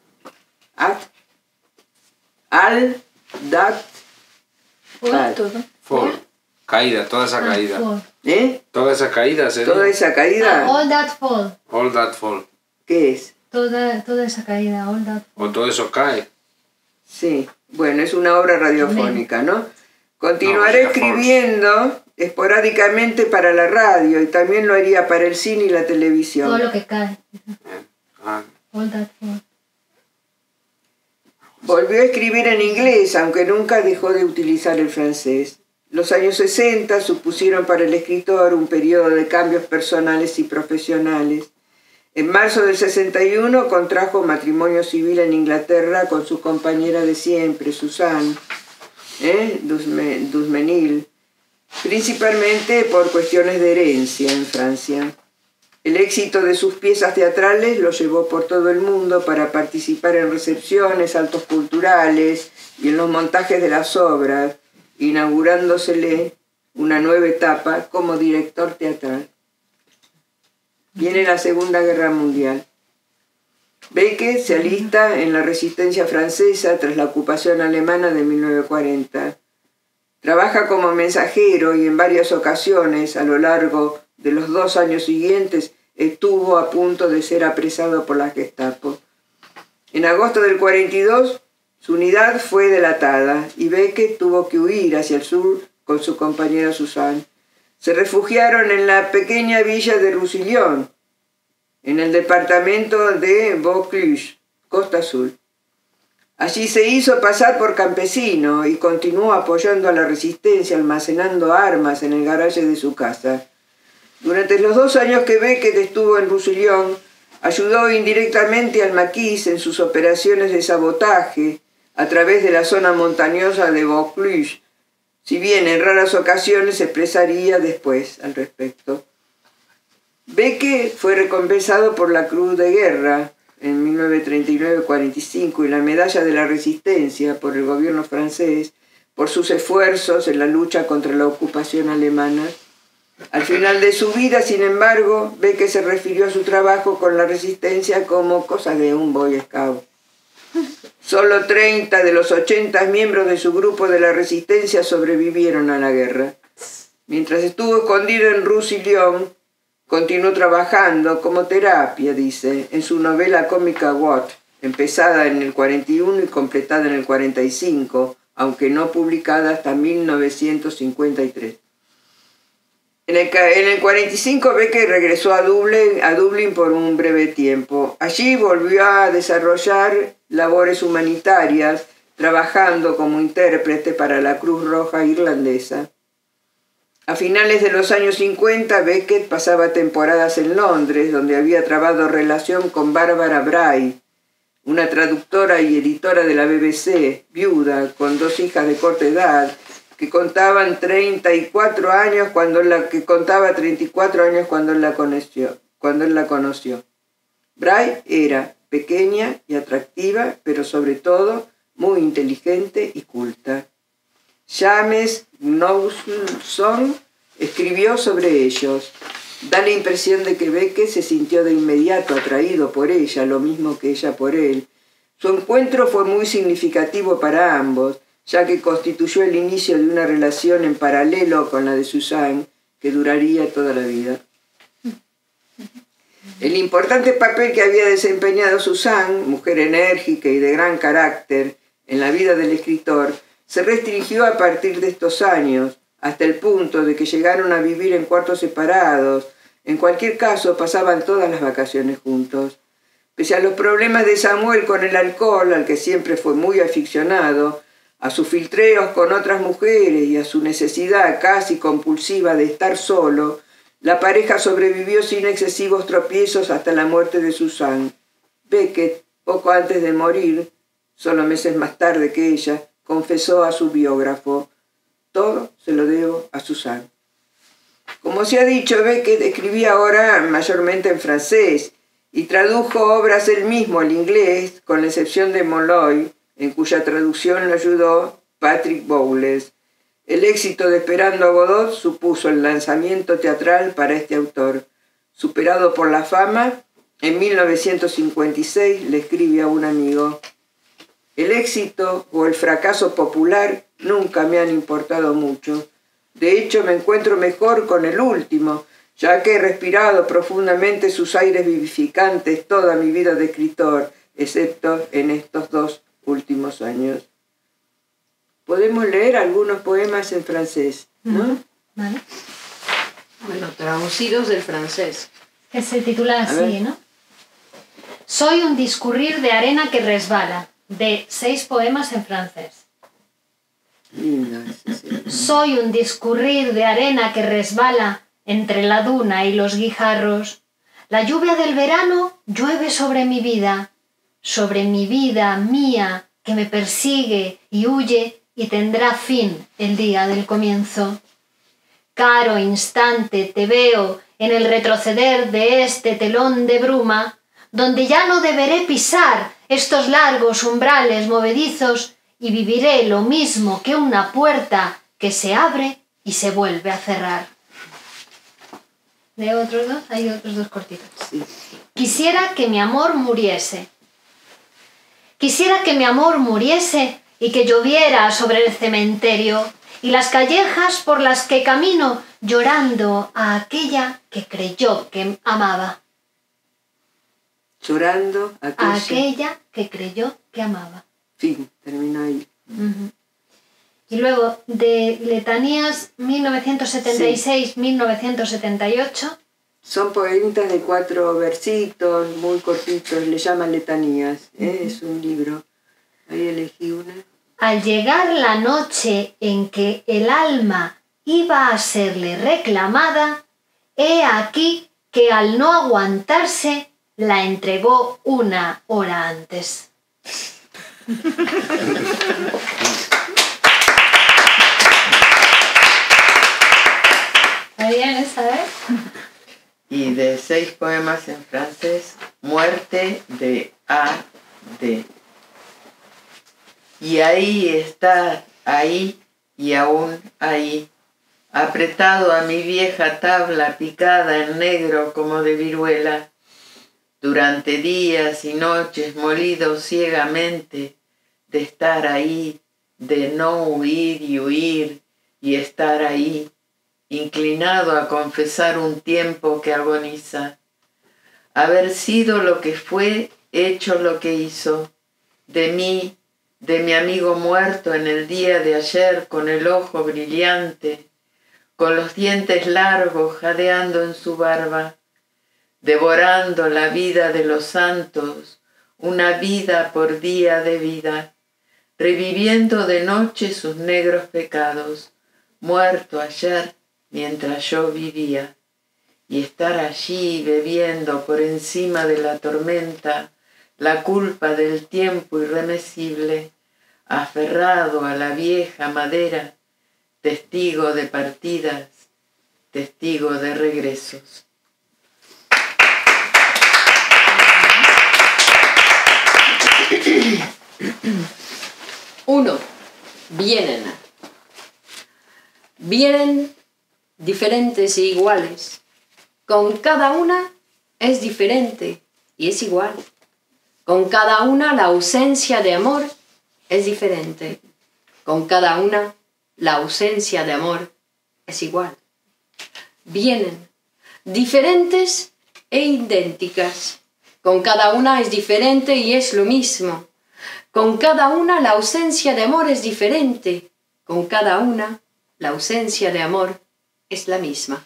S3: Al Dat Fall.
S7: Fall. Caída, toda esa caída.
S4: Fall.
S3: ¿Eh?
S7: Toda esa caída sería.
S3: ¿Toda esa caída?
S4: Ah, all that fall.
S7: All that fall.
S3: ¿Qué es?
S4: Toda, toda esa caída, all that fall.
S7: O todo eso cae.
S3: Sí, bueno, es una obra radiofónica, ¿no? Continuaré
S7: No,
S3: escribiendo esporádicamente para la radio y también lo haría para el cine y la televisión.
S4: Todo lo que cae.
S7: Ah,
S4: All that fall.
S3: Volvió a escribir en inglés, aunque nunca dejó de utilizar el francés. Los años sesenta supusieron para el escritor un periodo de cambios personales y profesionales. En marzo del sesenta y uno contrajo matrimonio civil en Inglaterra con su compañera de siempre, Suzanne ¿eh? Dusmenil, principalmente por cuestiones de herencia en Francia. El éxito de sus piezas teatrales lo llevó por todo el mundo para participar en recepciones, actos culturales y en los montajes de las obras, inaugurándosele una nueva etapa como director teatral. Viene la Segunda Guerra Mundial. Beckett se alista en la resistencia francesa tras la ocupación alemana de mil novecientos cuarenta. Trabaja como mensajero y en varias ocasiones a lo largo de los dos años siguientes estuvo a punto de ser apresado por la Gestapo. En agosto del cuarenta y dos, su unidad fue delatada y Beckett tuvo que huir hacia el sur con su compañera Suzanne. Se refugiaron en la pequeña villa de Roussillon, en el departamento de Vaucluse, Costa Azul. Allí se hizo pasar por campesino y continuó apoyando a la resistencia, almacenando armas en el garaje de su casa. Durante los dos años que Beckett estuvo en Roussillon, Ayudó indirectamente al maquis en sus operaciones de sabotaje a través de la zona montañosa de Vaucluse, si bien en raras ocasiones se expresaría después al respecto. Beckett fue recompensado por la Cruz de Guerra en mil novecientos treinta y nueve cuarenta y cinco y la Medalla de la Resistencia por el gobierno francés por sus esfuerzos en la lucha contra la ocupación alemana. Al final de su vida, sin embargo, Beckett se refirió a su trabajo con la resistencia como cosa de un Boy Scout. Solo treinta de los ochenta miembros de su grupo de la resistencia sobrevivieron a la guerra. Mientras estuvo escondido en Roussillon, continuó trabajando como terapia, dice, en su novela cómica What, empezada en el cuarenta y uno y completada en el cuarenta y cinco, aunque no publicada hasta mil novecientos cincuenta y tres. En el, en el cuarenta y cinco Beckett regresó a Dublín, a Dublín por un breve tiempo. Allí volvió a desarrollar labores humanitarias, trabajando como intérprete para la Cruz Roja Irlandesa. A finales de los años cincuenta, Beckett pasaba temporadas en Londres, donde había trabado relación con Barbara Bray, una traductora y editora de la B B C, viuda, con dos hijas de corta edad, que contaban treinta y cuatro años cuando la que contaba treinta y cuatro años cuando él la conoció, cuando él la conoció. Bray era pequeña y atractiva, pero sobre todo muy inteligente y culta. James Knowlson escribió sobre ellos. Da la impresión de que Beckett se sintió de inmediato atraído por ella, lo mismo que ella por él. Su encuentro fue muy significativo para ambos, ya que constituyó el inicio de una relación en paralelo con la de Suzanne, que duraría toda la vida. El importante papel que había desempeñado Suzanne, mujer enérgica y de gran carácter, en la vida del escritor, se restringió a partir de estos años, hasta el punto de que llegaron a vivir en cuartos separados. En cualquier caso, pasaban todas las vacaciones juntos. Pese a los problemas de Samuel con el alcohol, al que siempre fue muy aficionado, a sus filtreos con otras mujeres y a su necesidad casi compulsiva de estar solo, la pareja sobrevivió sin excesivos tropiezos hasta la muerte de Suzanne. Beckett, poco antes de morir, solo meses más tarde que ella, confesó a su biógrafo: todo se lo debo a Suzanne. Como se ha dicho, Beckett escribía ahora mayormente en francés y tradujo obras él mismo al inglés, con la excepción de Molloy, en cuya traducción lo ayudó Patrick Bowles. El éxito de Esperando a Godot supuso el lanzamiento teatral para este autor. Superado por la fama, en mil novecientos cincuenta y seis le escribe a un amigo: el éxito o el fracaso popular nunca me han importado mucho. De hecho, me encuentro mejor con el último, ya que he respirado profundamente sus aires vivificantes toda mi vida de escritor, excepto en estos dos últimos años. Podemos leer algunos poemas en francés, ¿no?
S4: Vale.
S5: Bueno, traducidos del francés.
S4: Que se titula así, ¿no? Soy un discurrir de arena que resbala, de seis poemas en francés.
S3: Lindo, sí, sí.
S4: Soy un discurrir de arena que resbala entre la duna y los guijarros. La lluvia del verano llueve sobre mi vida, sobre mi vida mía que me persigue y huye y tendrá fin el día del comienzo. Caro instante te veo en el retroceder de este telón de bruma, donde ya no deberé pisar estos largos umbrales movedizos y viviré lo mismo que una puerta que se abre y se vuelve a cerrar. ¿De otros dos? Hay otros dos cortitos.
S3: Sí.
S4: Quisiera que mi amor muriese. Quisiera que mi amor muriese y que lloviera sobre el cementerio y las callejas por las que camino llorando a aquella que creyó que amaba.
S3: Llorando a aquella.
S4: A aquella que creyó que amaba.
S3: Fin, termina ahí.
S4: Uh-huh. Y luego, de Letanías mil novecientos setenta y seis a mil novecientos setenta y ocho.
S3: Son poemitas de cuatro versitos, muy cortitos, le llaman letanías, ¿eh? Uh-huh. Es un libro. Ahí elegí una.
S4: Al llegar la noche en que el alma iba a serle reclamada, he aquí que al no aguantarse, la entregó una hora antes. ¿Está bien esa, eh?
S8: Y de seis poemas en francés, Muerte de A D. Y ahí está, ahí y aún ahí, apretado a mi vieja tabla picada en negro como de viruela, durante días y noches molido ciegamente de estar ahí, de no huir y huir y estar ahí, inclinado a confesar un tiempo que agoniza, haber sido lo que fue, hecho lo que hizo, de mí, de mi amigo muerto en el día de ayer con el ojo brillante, con los dientes largos jadeando en su barba, devorando la vida de los santos, una vida por día de vida, reviviendo de noche sus negros pecados, muerto ayer mientras yo vivía, y estar allí bebiendo por encima de la tormenta la culpa del tiempo irremesible, aferrado a la vieja madera, testigo de partidas, testigo de regresos.
S5: Uno, vienen. Vienen diferentes e iguales. Con cada una es diferente y es igual. Con cada una la ausencia de amor es diferente. Con cada una la ausencia de amor es igual. Vienen diferentes e idénticas. Con cada una es diferente y es lo mismo. Con cada una la ausencia de amor es diferente. Con cada una la ausencia de amor es la misma.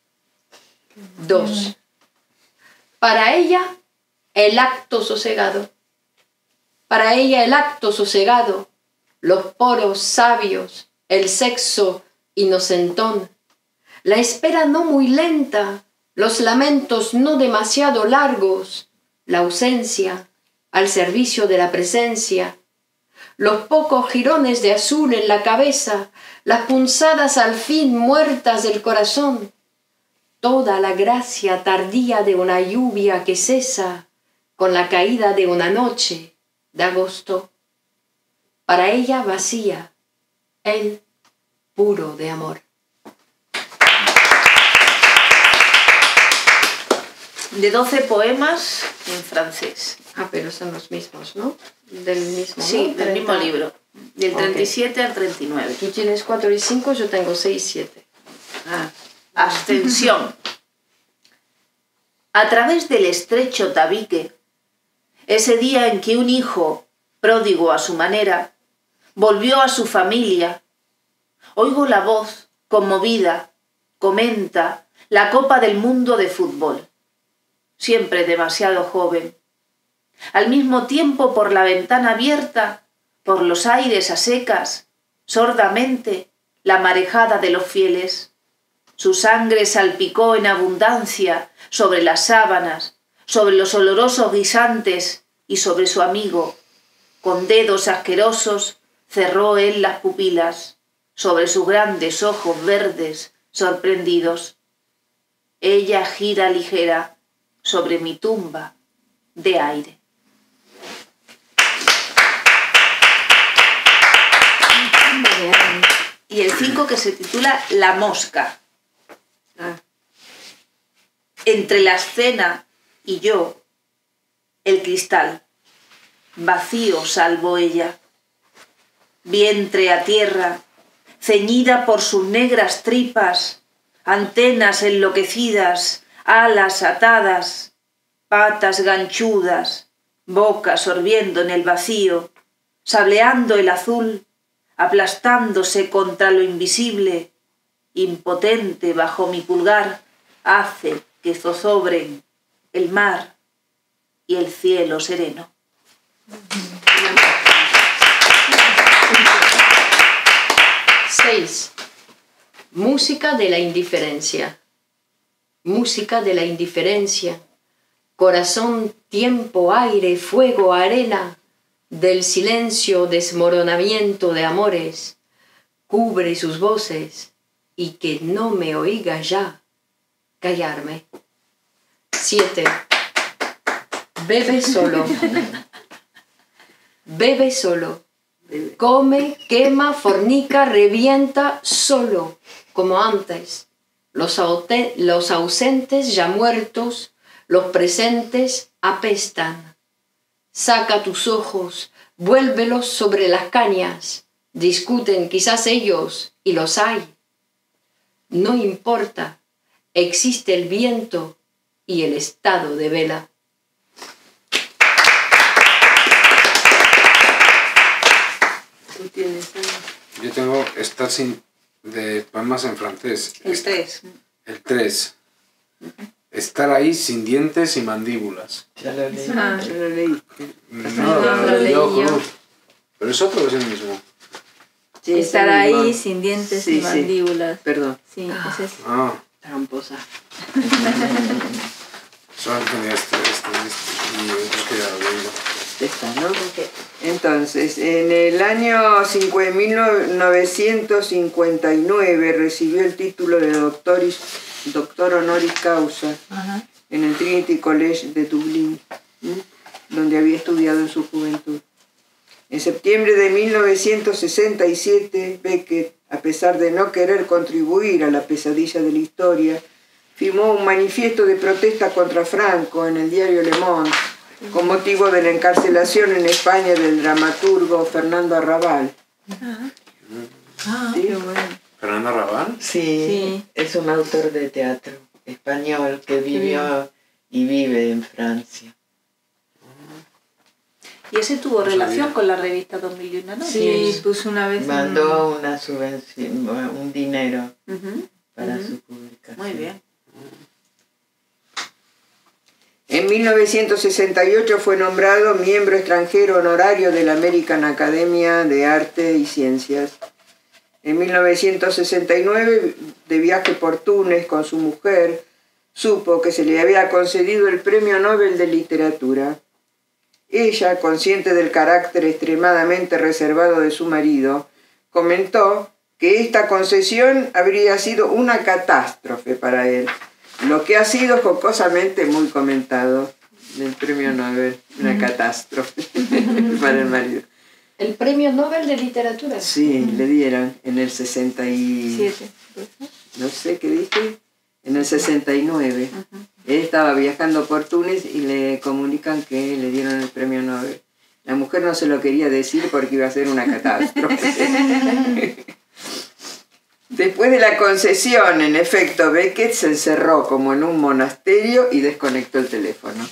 S5: Dos. Para ella, el acto sosegado. Para ella el acto sosegado, los poros sabios, el sexo inocentón, la espera no muy lenta, los lamentos no demasiado largos, la ausencia al servicio de la presencia, los pocos jirones de azul en la cabeza, las punzadas al fin muertas del corazón, toda la gracia tardía de una lluvia que cesa con la caída de una noche de agosto. Para ella vacía, él puro de amor.
S6: De doce poemas en francés.
S5: Ah, pero son los mismos, ¿no? Del mismo,
S6: Sí,
S5: ¿no?
S6: del mismo libro. Del treinta y siete
S5: Okay.
S6: al treinta y nueve.
S5: Tú tienes cuatro y cinco, yo tengo seis y siete.
S6: Ah. Ascensión. A través del estrecho tabique, ese día en que un hijo, pródigo a su manera, volvió a su familia, oigo la voz, conmovida, comenta la Copa del Mundo de fútbol. Siempre demasiado joven. Al mismo tiempo, por la ventana abierta, por los aires a secas, sordamente, la marejada de los fieles. Su sangre salpicó en abundancia sobre las sábanas, sobre los olorosos guisantes y sobre su amigo. Con dedos asquerosos cerró él las pupilas sobre sus grandes ojos verdes sorprendidos. Ella gira ligera sobre mi tumba de aire. Y el cinco, que se titula La mosca.
S5: Ah.
S6: Entre la escena y yo, el cristal, vacío salvo ella, vientre a tierra, ceñida por sus negras tripas, antenas enloquecidas, alas atadas, patas ganchudas, boca sorbiendo en el vacío, sableando el azul, aplastándose contra lo invisible, impotente bajo mi pulgar, hace que zozobren el mar y el cielo sereno.
S5: Seis. Música de la indiferencia. Música de la indiferencia. Corazón, tiempo, aire, fuego, arena, del silencio desmoronamiento de amores, cubre sus voces y que no me oiga ya callarme. Siete. Bebe solo. Bebe solo. Come, quema, fornica, revienta solo, como antes. Los, aute- los ausentes ya muertos, los presentes apestan. Saca tus ojos, vuélvelos sobre las cañas. Discuten quizás ellos, y los hay. No importa, existe el viento y el estado de vela.
S3: ¿Tú tienes algo?
S7: Yo tengo estar sin de poemas en francés.
S6: El tres.
S7: El tres. Estar ahí sin dientes y mandíbulas.
S8: Ya lo leí.
S6: Ah,
S3: Yo lo leí.
S7: No,
S6: no,
S7: lo
S6: lo leí
S7: leyó
S6: yo.
S7: Cruz. Pero es otro o es el mismo.
S3: Sí, es
S6: Estar
S3: el
S6: ahí
S3: mismo.
S6: sin dientes
S3: Sí,
S6: y
S3: sí.
S6: mandíbulas.
S3: Perdón.
S6: Sí, ese es.
S7: Ah,
S3: Tramposa.
S7: solo tenía este, este, este y otros que ya lo leí.
S3: Esta, ¿no? Entonces, en el año mil novecientos cincuenta y nueve recibió el título de doctoris, doctor honoris causa
S4: Ajá.
S3: en el Trinity College de Dublín, ¿sí? Donde había estudiado en su juventud. En septiembre de mil novecientos sesenta y siete, Beckett, a pesar de no querer contribuir a la pesadilla de la historia, firmó un manifiesto de protesta contra Franco en el diario Le Monde, con motivo de la encarcelación en España del dramaturgo Fernando Arrabal.
S4: Ah,
S3: ¿Sí?
S6: Qué bueno.
S7: ¿Fernando Arrabal?
S8: Sí,
S6: Sí.
S8: es un autor de teatro español que vivió y vive en Francia.
S6: Y ese tuvo
S7: No
S6: relación
S7: sabía.
S6: con la revista dos mil y una noches.
S8: Sí.
S6: Puso una vez. un-
S8: Mandó una subvención, un dinero
S6: Ujú.
S8: para
S6: Ujú.
S8: su publicación.
S6: Muy bien.
S3: En mil novecientos sesenta y ocho fue nombrado miembro extranjero honorario de la American Academia de Arte y Ciencias. En mil novecientos sesenta y nueve, de viaje por Túnez con su mujer, supo que se le había concedido el Premio Nobel de Literatura. Ella, consciente del carácter extremadamente reservado de su marido, comentó que esta concesión habría sido una catástrofe para él, lo que ha sido jocosamente muy comentado del Premio Nobel, una catástrofe para el marido.
S5: El Premio Nobel de Literatura.
S3: Sí, le dieron en el sesenta y...
S6: Siete.
S3: no sé qué dije, en el sesenta y nueve. Él estaba viajando por Túnez y le comunican que le dieron el Premio Nobel. La mujer no se lo quería decir porque iba a ser una catástrofe. Después de la concesión, en efecto, Beckett se encerró como en un monasterio y desconectó el teléfono.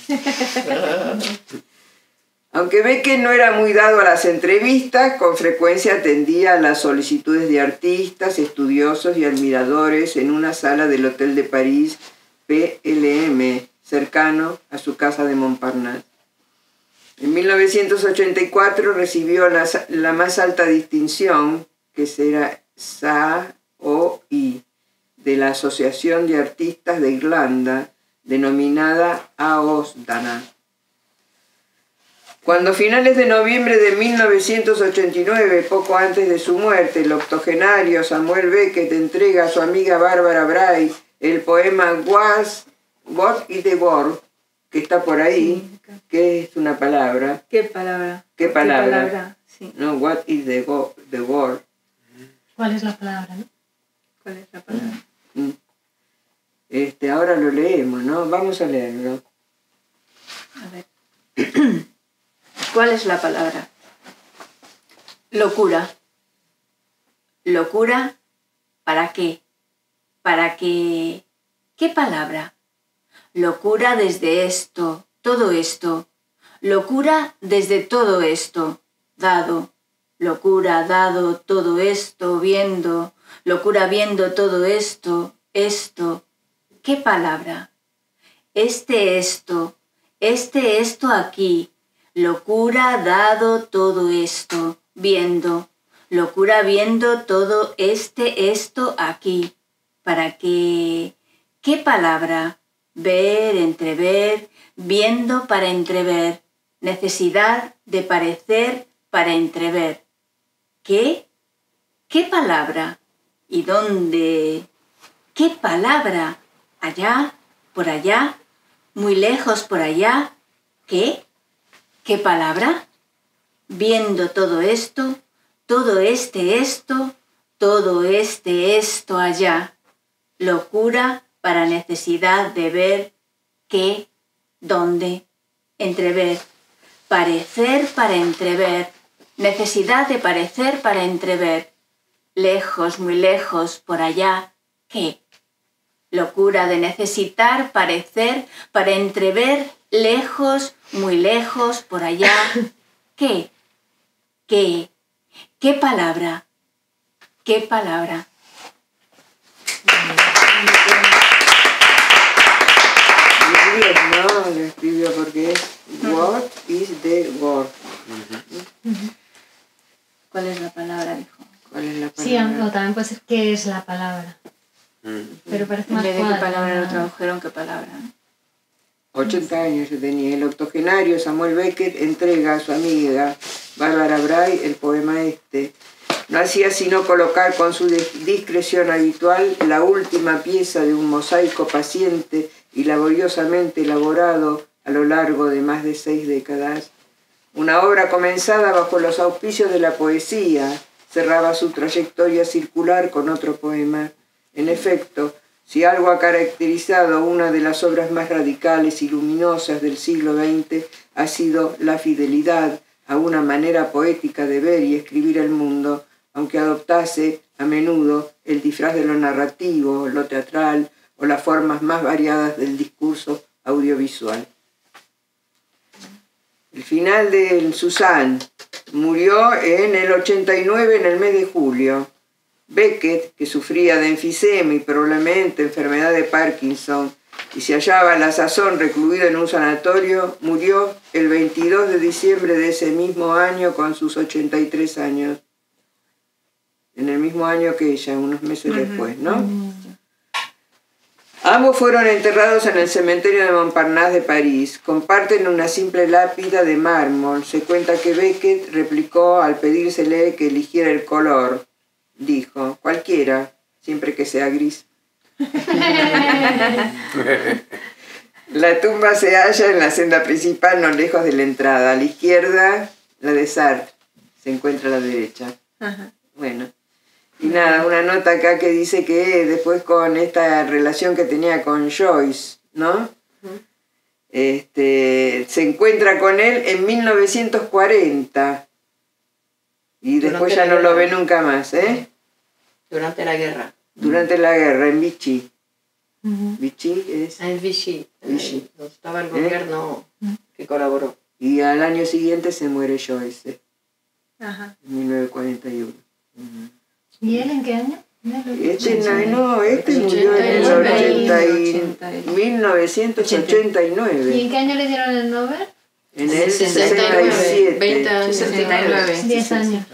S3: Aunque Beckett no era muy dado a las entrevistas, con frecuencia atendía a las solicitudes de artistas, estudiosos y admiradores en una sala del Hotel de París P L M, cercano a su casa de Montparnasse. En mil novecientos ochenta y cuatro recibió la, la más alta distinción, que será S A O I, de la Asociación de Artistas de Irlanda, denominada AOSDANA. Cuando a finales de noviembre de mil novecientos ochenta y nueve, poco antes de su muerte, el octogenario Samuel Beckett entrega a su amiga Bárbara Bray el poema Was, What is the World, que está por ahí, que es una palabra.
S6: ¿Qué palabra?
S3: ¿Qué palabra?
S6: ¿Qué palabra? Sí.
S3: No, What is the, go, the World.
S4: ¿cuál es la palabra, no?
S6: ¿Cuál es la palabra?
S3: Mm. Este, ahora lo leemos, ¿no? Vamos a leerlo.
S6: A ver. ¿Cuál es la palabra?
S9: Locura. ¿Locura? ¿Para qué? ¿Para qué? ¿Qué palabra? Locura desde esto, todo esto. Locura desde todo esto, dado. Locura dado todo esto, viendo. Locura viendo todo esto, esto. ¿Qué palabra? Este esto, este esto aquí. Locura dado todo esto, viendo. Locura viendo todo este esto aquí. ¿Para qué? ¿Qué palabra? ver, entrever, viendo para entrever, necesidad de parecer para entrever. ¿Qué? ¿Qué palabra? ¿Y dónde? ¿Qué palabra? ¿Allá? ¿Por allá? ¿Muy lejos por allá? ¿Qué? ¿Qué palabra? Viendo todo esto, todo este esto, todo este esto allá. Locura para necesidad de ver, qué, dónde, entrever. Parecer para entrever, necesidad de parecer para entrever. Lejos, muy lejos, por allá, ¿qué? Locura de necesitar parecer para entrever, lejos, muy lejos, por allá, ¿qué? ¿Qué? ¿Qué palabra? ¿Qué palabra?
S3: Muy bien, ¿no? Lo escribió porque es what is the word.
S9: ¿Cuál es la palabra, dijo?
S3: ¿Cuál es la
S4: Sí,
S3: palabra?
S4: o también puede ser qué es la palabra. Pero parece
S9: En
S4: más
S9: vez de qué
S4: cuadra,
S9: palabra lo
S4: ¿no?
S9: tradujeron, qué palabra. ¿No?
S3: ochenta años yo tenía. El octogenario Samuel Beckett entrega a su amiga Bárbara Bray el poema este. No hacía sino colocar con su discreción habitual la última pieza de un mosaico paciente y laboriosamente elaborado a lo largo de más de seis décadas. Una obra comenzada bajo los auspicios de la poesía cerraba su trayectoria circular con otro poema. En efecto, si algo ha caracterizado una de las obras más radicales y luminosas del siglo veinte ha sido la fidelidad a una manera poética de ver y escribir el mundo, aunque adoptase a menudo el disfraz de lo narrativo, lo teatral o las formas más variadas del discurso audiovisual. El final de Suzanne murió en el ochenta y nueve, en el mes de julio. Beckett, que sufría de enfisema y probablemente enfermedad de Parkinson y se hallaba a la sazón recluido en un sanatorio, murió el veintidós de diciembre de ese mismo año con sus ochenta y tres años. En el mismo año que ella, unos meses uh-huh. después, ¿no? Uh-huh. Ambos fueron enterrados en el cementerio de Montparnasse de París. Comparten una simple lápida de mármol. Se cuenta que Beckett replicó al pedírsele que eligiera el color. Dijo, cualquiera, siempre que sea gris. La tumba se halla en la senda principal, no lejos de la entrada. A la izquierda, la de Sartre. Se encuentra a la derecha. Ajá. Bueno. Y nada, una nota acá que dice que después con esta relación que tenía con Joyce, ¿no? Uh-huh. Este, se encuentra con él en mil novecientos cuarenta. Y después ya no lo ve nunca más, ¿eh?
S5: Durante la guerra.
S3: Durante la guerra, en Vichy.
S5: Uh-huh.
S3: Vichy es...
S5: En Vichy.
S3: Vichy.
S5: Eh, estaba el gobierno ¿Eh? que colaboró.
S3: Y al año siguiente se muere Joyce.
S9: Ajá.
S3: En mil novecientos cuarenta y uno. Uh-huh.
S4: ¿Y él en qué año?
S3: Este no, no, este murió en el ochenta y, mil novecientos ochenta y nueve.
S4: ¿Y en qué año le dieron el Nobel?
S3: En el sesenta y siete.
S5: veinte años.
S9: sesenta y nueve.
S4: diez años.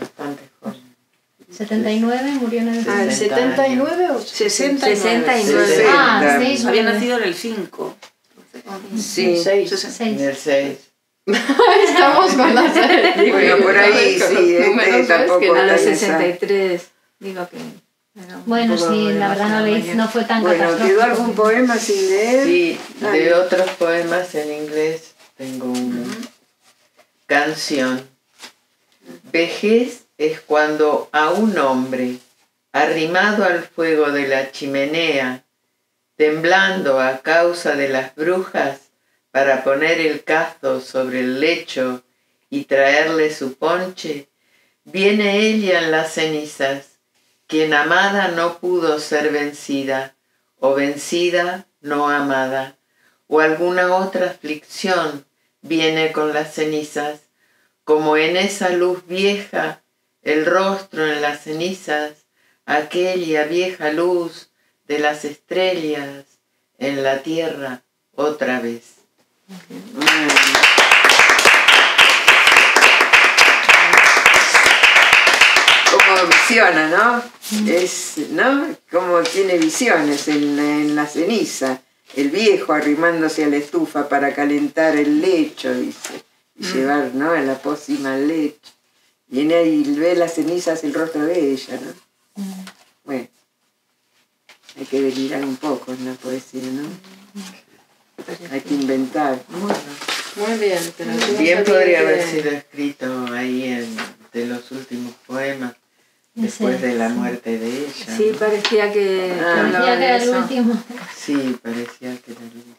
S4: setenta y nueve murió en el...
S5: Ah, ¿el setenta y nueve o
S9: sesenta y nueve?
S4: Ah, seis.
S9: Había nacido en el cinco.
S3: Sí.
S5: seis.
S8: En el seis.
S5: Estamos con las seis.
S3: Bueno, por ahí sí, este tampoco
S9: a los
S3: está
S9: sesenta y
S3: esa.
S9: tres. Digo que...
S4: Bueno, sí, la verdad no, leí, no fue tan
S3: Bueno,
S4: catastrófico.
S3: ¿quedó algún poema sin leer?
S8: Sí,
S3: Dale.
S8: de otros poemas en inglés tengo uno. Canción. Vejez es cuando a un hombre, arrimado al fuego de la chimenea, temblando a causa de las brujas para poner el cazo sobre el lecho y traerle su ponche, viene ella en las cenizas, quien amada no pudo ser vencida, o vencida no amada, o alguna otra aflicción viene con las cenizas, como en esa luz vieja, el rostro en las cenizas, aquella vieja luz de las estrellas en la tierra otra vez.
S3: Como visiona, ¿no? Es, ¿no? Como tiene visiones en, en la ceniza. el viejo arrimándose a la estufa para calentar el lecho, dice, y mm. llevar, ¿no?, a la pócima al lecho. Viene ahí y ve las cenizas el rostro de ella, ¿no? Mm. Bueno, hay que delirar un poco en la poesía, ¿no? Mm. Hay que inventar.
S8: Bueno,
S5: muy bien. Pero
S8: bien podría haber sido escrito ahí en, de los últimos poemas. Después de la muerte de ella.
S9: Sí, parecía que,
S3: ah,
S9: que hablaba
S4: que era
S9: de
S4: el
S9: eso.
S4: último.
S8: Sí, parecía que era el último.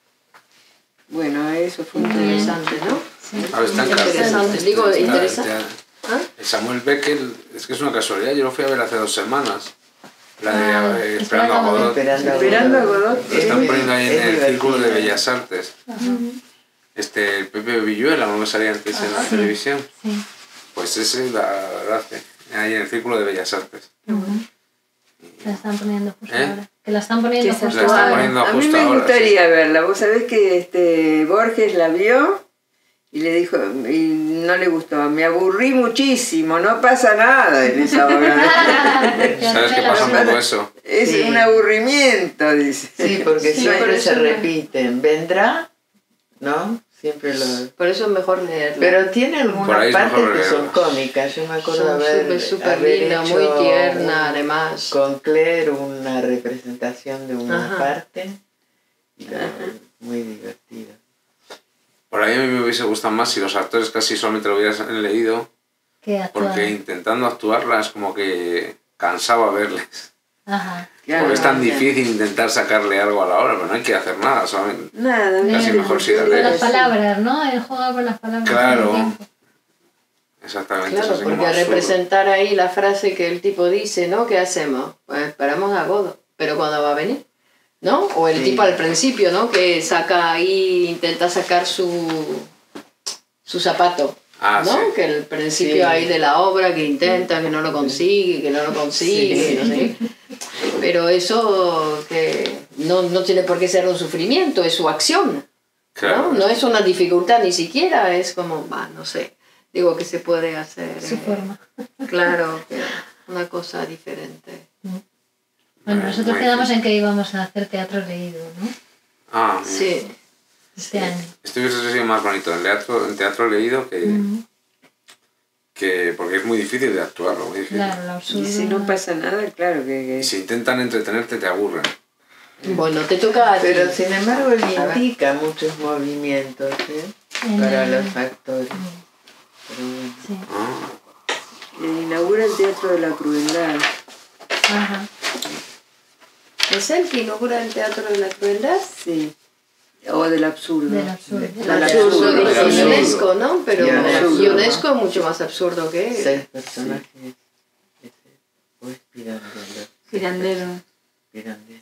S3: Bueno, eso fue
S5: interesante, ¿no?
S7: Sí. A ver, está en
S5: interesante. Digo,
S7: está,
S5: interesante.
S7: ¿Ah? Samuel Beckett, es que es una casualidad, yo lo fui a ver hace dos semanas. La de
S4: ah,
S7: eh, Esperando a Godot.
S3: Esperando a Godot.
S7: Lo están poniendo ahí en el
S8: divertido.
S7: Círculo de Bellas Artes.
S4: Uh-huh.
S7: Este, el Pepe Villuela, no me salía antes ah, en la
S4: sí.
S7: televisión.
S4: Sí.
S7: Pues ese la, la hace, ahí en el Círculo de Bellas Artes.
S4: Uh-huh. La están poniendo justo
S7: ¿Eh?
S4: ahora. Que la están poniendo
S3: justo
S7: la están
S4: ahora.
S7: poniendo
S3: a mí
S7: justo
S3: me
S7: ahora,
S3: gustaría
S7: sí.
S3: verla. Vos sabés que este Borges la vio y le dijo, y no le gustó, me aburrí muchísimo, no pasa nada en esa obra.
S7: ¿Sabes qué pasa un poco eso?
S3: Es
S8: Sí.
S3: un aburrimiento, dice.
S8: Sí, porque
S5: Sí,
S8: siempre
S5: por
S8: se
S5: eso-
S8: repiten. ¿Vendrá? ¿No? Siempre lo...
S5: Por eso es mejor leerlo.
S8: Pero tiene
S7: Por ahí
S8: algunas
S7: es
S8: partes
S7: mejor
S8: que son
S7: leerlo.
S8: cómicas. Yo me acuerdo
S5: Son
S8: haber,
S5: súper, súper
S8: haber
S5: linda,
S8: hecho
S5: muy tierna,
S8: un-
S5: además.
S8: con Claire una representación de una
S5: Ajá.
S8: parte. Y la- muy divertida.
S7: Por ahí a mí me hubiese gustado más si los actores casi solamente lo hubieran leído,
S4: Que actúa.
S7: porque intentando actuarlas como que cansaba verles.
S4: Ajá.
S3: Claro,
S7: Porque es tan
S3: ya.
S7: difícil intentar sacarle algo a la obra, pero no hay que hacer nada, solamente.
S3: Nada,
S7: Casi
S3: no,
S7: mejor si la
S4: Con
S7: lees.
S4: las palabras, ¿no? Él juega con las palabras.
S7: Claro.
S4: todo el tiempo.
S7: Exactamente,
S5: Claro,
S7: es así como
S5: porque al
S7: absurdo.
S5: representar ahí la frase que el tipo dice, ¿no? ¿Qué hacemos? Pues esperamos a Godot, pero ¿cuándo va a venir? ¿No? O el
S8: Sí.
S5: tipo al principio, ¿no? Que saca ahí, intenta sacar su, su zapato,
S7: Ah,
S5: ¿no?
S7: sí.
S5: Que el principio
S8: Sí.
S5: ahí de la obra, que intenta, que no lo consigue, que no lo consigue,
S8: Sí.
S5: no sé. Pero eso que no, no tiene por qué ser un sufrimiento, es su acción.
S7: Claro.
S5: ¿no? No es una dificultad ni siquiera, es como, bah, no sé, digo que se puede hacer.
S4: Su
S5: eh,
S4: forma.
S5: Claro, que una cosa diferente.
S4: Bueno,
S7: Muy-
S4: nosotros
S7: muy
S4: quedamos
S7: difícil.
S4: en que íbamos a hacer teatro leído, ¿no?
S7: Ah,
S5: Sí,
S4: Este año.
S7: Esto hubiese sido más bonito en teatro, en teatro leído que,
S4: Ujú.
S7: que... porque es muy difícil de actuarlo, muy difícil.
S4: Claro, lo absurdo.
S3: Y si no pasa nada, claro que... que-
S7: Y si intentan entretenerte, te aburren.
S5: bueno, te toca a ti.
S8: Pero sin embargo él
S5: A ver.
S8: indica muchos movimientos, ¿eh?
S4: En
S8: Para
S4: el-
S8: los actores. Pero bueno.
S4: Sí.
S7: Ah,
S3: eh, inaugura el Teatro de la Crueldad.
S4: Ajá.
S5: ¿Es el que inaugura el Teatro de la Crueldad?
S3: Sí. O del absurdo.
S4: Del absurdo.
S8: De-
S5: El
S3: Del
S5: absurdo,
S3: absurdo,
S5: dice
S7: del absurdo.
S5: UNESCO, ¿no? Pero
S8: Y el absurdo,
S5: UNESCO es mucho más absurdo que él.
S8: Seis personajes. Ese, o es Pirandello.
S9: Pirandero.
S8: Pirandello.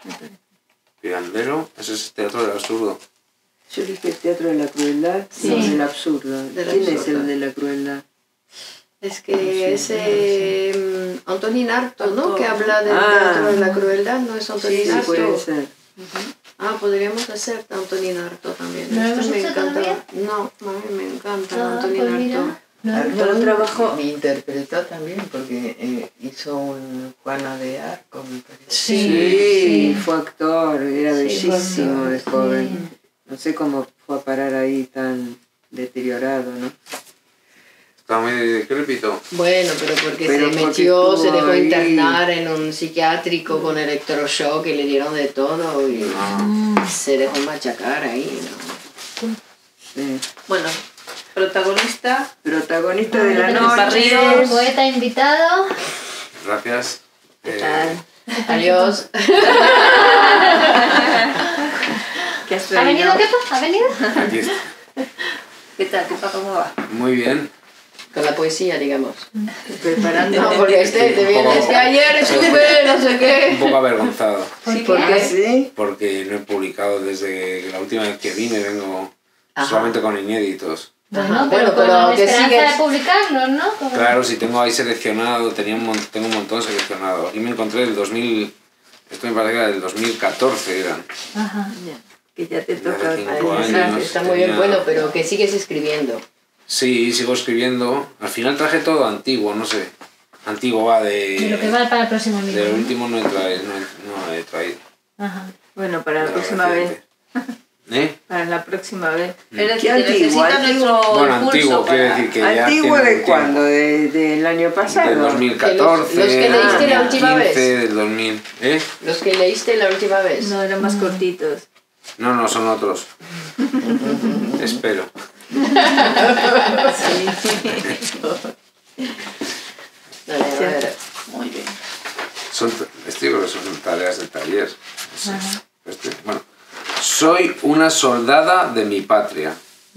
S7: Pirandello, ese es teatro del absurdo.
S3: Yo dije el Teatro de la Crueldad,
S4: Sí.
S3: no, del absurdo.
S5: Del
S3: ¿Quién es
S5: absurdo.
S3: el de la crueldad?
S5: Es que es eh, Antonín Arto, ¿no? Que habla del
S3: Ah.
S5: Teatro de la Crueldad, ¿no es Antonín
S3: Sí,
S5: Arto?
S3: puede ser.
S5: Ah, podríamos hacer Antonín Arto también.
S4: ¿No lo
S5: Este
S4: hemos
S5: me
S4: hecho
S5: encanta.
S4: todavía?
S5: No, a mí me encanta
S4: Ah,
S5: Antonín
S4: pues
S5: Arto.
S4: mira. No.
S8: Artaud
S3: trabajó-
S8: me interpretó también porque eh, hizo un Juana de Arco, me parece.
S5: Sí,
S3: Sí,
S4: sí.
S3: fue actor, era
S5: Sí,
S3: bellísimo
S5: fue
S3: de
S5: actor,
S3: joven. No sé cómo fue a parar ahí tan deteriorado, ¿no?
S7: Está muy decrépito.
S5: Bueno, pero porque
S3: Pero
S5: se
S3: porque
S5: metió, se
S3: estuvo
S5: dejó
S3: ahí.
S5: internar en un psiquiátrico con electroshock y le dieron de todo y
S7: Ah,
S5: se dejó machacar ahí, ¿no?
S3: Sí.
S6: Bueno, protagonista,
S3: Protagonista de la
S4: Tenemos
S3: noche.
S4: un poeta invitado.
S7: gracias.
S5: ¿Qué
S7: Eh,
S5: tal? Adiós.
S6: ¿qué has
S4: ¿Ha venido
S6: traído?
S4: qué ¿Ha venido?
S7: aquí está.
S6: ¿Qué tal? ¿Qué tal? ¿Cómo va?
S7: Muy bien.
S5: Con la poesía, digamos.
S6: Preparando.
S5: No, porque este te
S7: un
S5: viene,
S7: poco-
S5: es que ayer estuve, no sé
S7: Un
S5: qué.
S7: poco avergonzado.
S6: Sí,
S4: ¿Por
S3: ¿Ah,
S6: porque
S3: sí?
S7: Porque no he publicado desde la última vez que vine, vengo
S5: Ajá.
S7: solamente con inéditos.
S4: Bueno,
S5: Ajá,
S4: pero,
S5: bueno, pero
S4: con la
S5: que
S4: esperanza
S5: sigues-
S4: de publicarlos, ¿no? Como-
S7: Claro, si tengo ahí seleccionado, tenía un, mon- tengo un montón seleccionado. Aquí me encontré el dos mil, esto me parece que era del dos mil catorce eran.
S4: Ajá.
S3: Que ya te
S7: Desde
S3: toca.
S7: cinco
S5: Ay,
S7: años,
S5: está muy bien,
S7: tenía-
S5: bueno, pero que sigues escribiendo.
S7: Sí, sigo escribiendo. Al final traje todo antiguo, no sé. Antiguo va de...
S4: De lo que va para el próximo libro.
S7: Del
S4: ¿no?
S7: último no he traído. No he, no he traído.
S4: Ajá.
S6: Bueno, para la
S7: de
S6: próxima vez.
S7: reciente. ¿Eh?
S6: Para la próxima vez.
S5: Es decir,
S3: ¿Qué
S5: que
S3: antiguo?
S5: necesita
S3: Antiguo.
S5: nuestro
S7: Bueno,
S5: impulso
S7: antiguo quiere
S5: para-
S7: decir que ya
S3: ¿Antiguo
S7: tiene
S3: de
S7: un
S3: cuándo?
S7: tiempo.
S3: ¿De, del año pasado?
S7: Del dos mil catorce,
S5: Los- los que leíste la última
S7: quince,
S5: vez.
S7: del dos mil. ¿Eh?
S5: Los que leíste la última vez.
S6: No, eran más cortitos.
S7: No, no, son otros. Espero.
S5: Dale, a ver. Muy bien.
S7: Son, esto yo creo que son tareas de taller. Sí. Este, bueno. Soy una soldada de mi patria.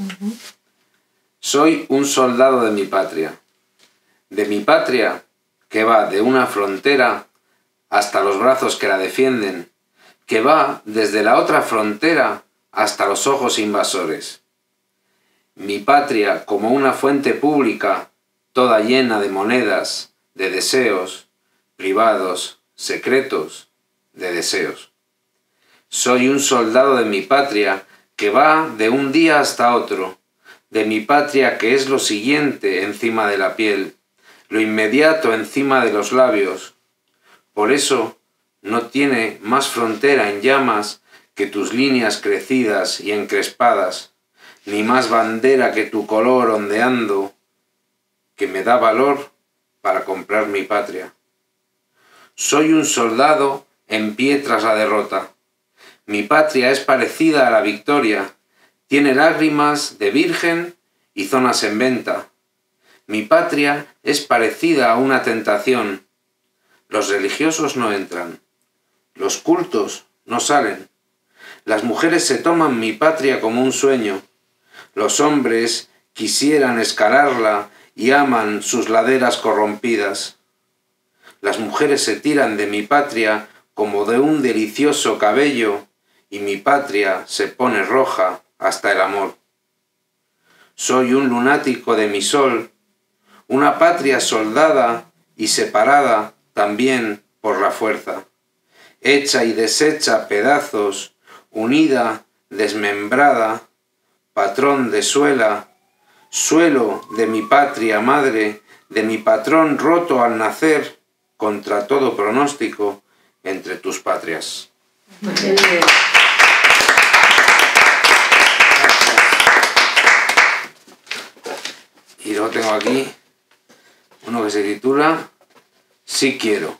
S7: Soy un soldado de mi patria. De mi patria, que va de una frontera hasta los brazos que la defienden, que va desde la otra frontera hasta los ojos invasores. Mi patria como una fuente pública, toda llena de monedas, de deseos, privados, secretos, de deseos. Soy un soldado de mi patria que va de un día hasta otro, de mi patria que es lo siguiente encima de la piel, lo inmediato encima de los labios. Por eso no tiene más frontera en llamas que tus líneas crecidas y encrespadas, ni más bandera que tu color ondeando, que me da valor para comprar mi patria. Soy un soldado en pie tras la derrota. Mi patria es parecida a la victoria, tiene lágrimas de virgen y zonas en venta. Mi patria es parecida a una tentación. Los religiosos no entran, los cultos no salen. Las mujeres se toman mi patria como un sueño. Los hombres quisieran escalarla y aman sus laderas corrompidas. Las mujeres se tiran de mi patria como de un delicioso cabello y mi patria se pone roja hasta el amor. Soy un lunático de mi sol, una patria soldada y separada también por la fuerza, hecha y deshecha pedazos, unida, desmembrada, patrón de suela, suelo de mi patria madre, de mi patrón roto al nacer, contra todo pronóstico, entre tus patrias. Y luego tengo aquí uno que se titula Sí quiero.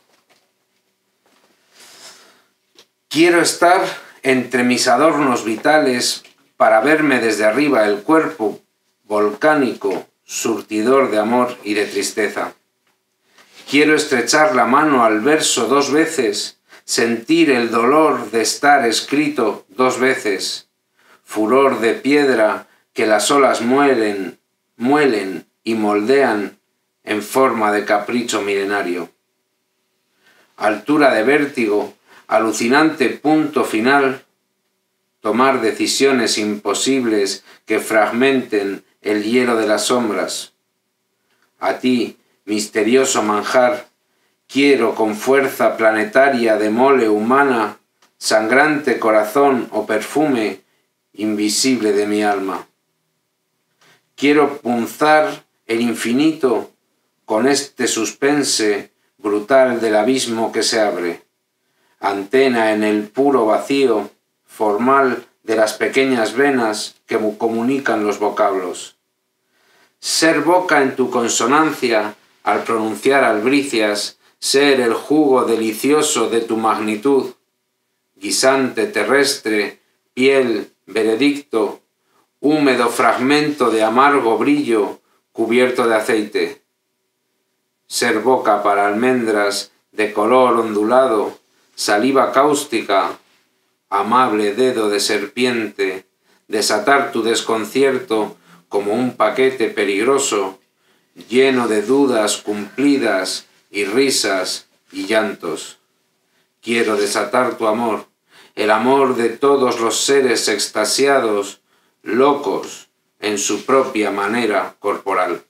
S7: Quiero estar entre mis adornos vitales para verme desde arriba el cuerpo volcánico, surtidor de amor y de tristeza. Quiero estrechar la mano al verso dos veces, sentir el dolor de estar escrito dos veces, furor de piedra que las olas muelen, muelen y moldean en forma de capricho milenario. Altura de vértigo, alucinante punto final, tomar decisiones imposibles que fragmenten el hielo de las sombras. A ti, misterioso manjar, quiero con fuerza planetaria de mole humana, sangrante corazón o perfume invisible de mi alma. Quiero punzar el infinito con este suspense brutal del abismo que se abre, antena en el puro vacío formal de las pequeñas venas que comunican los vocablos. Ser boca en tu consonancia al pronunciar albricias, ser el jugo delicioso de tu magnitud, guisante terrestre, piel, veredicto, húmedo fragmento de amargo brillo cubierto de aceite. Ser boca para almendras de color ondulado, saliva cáustica, amable dedo de serpiente, desatar tu desconcierto como un paquete peligroso, lleno de dudas cumplidas y risas y llantos. Quiero desatar tu amor, el amor de todos los seres extasiados, locos en su propia manera corporal.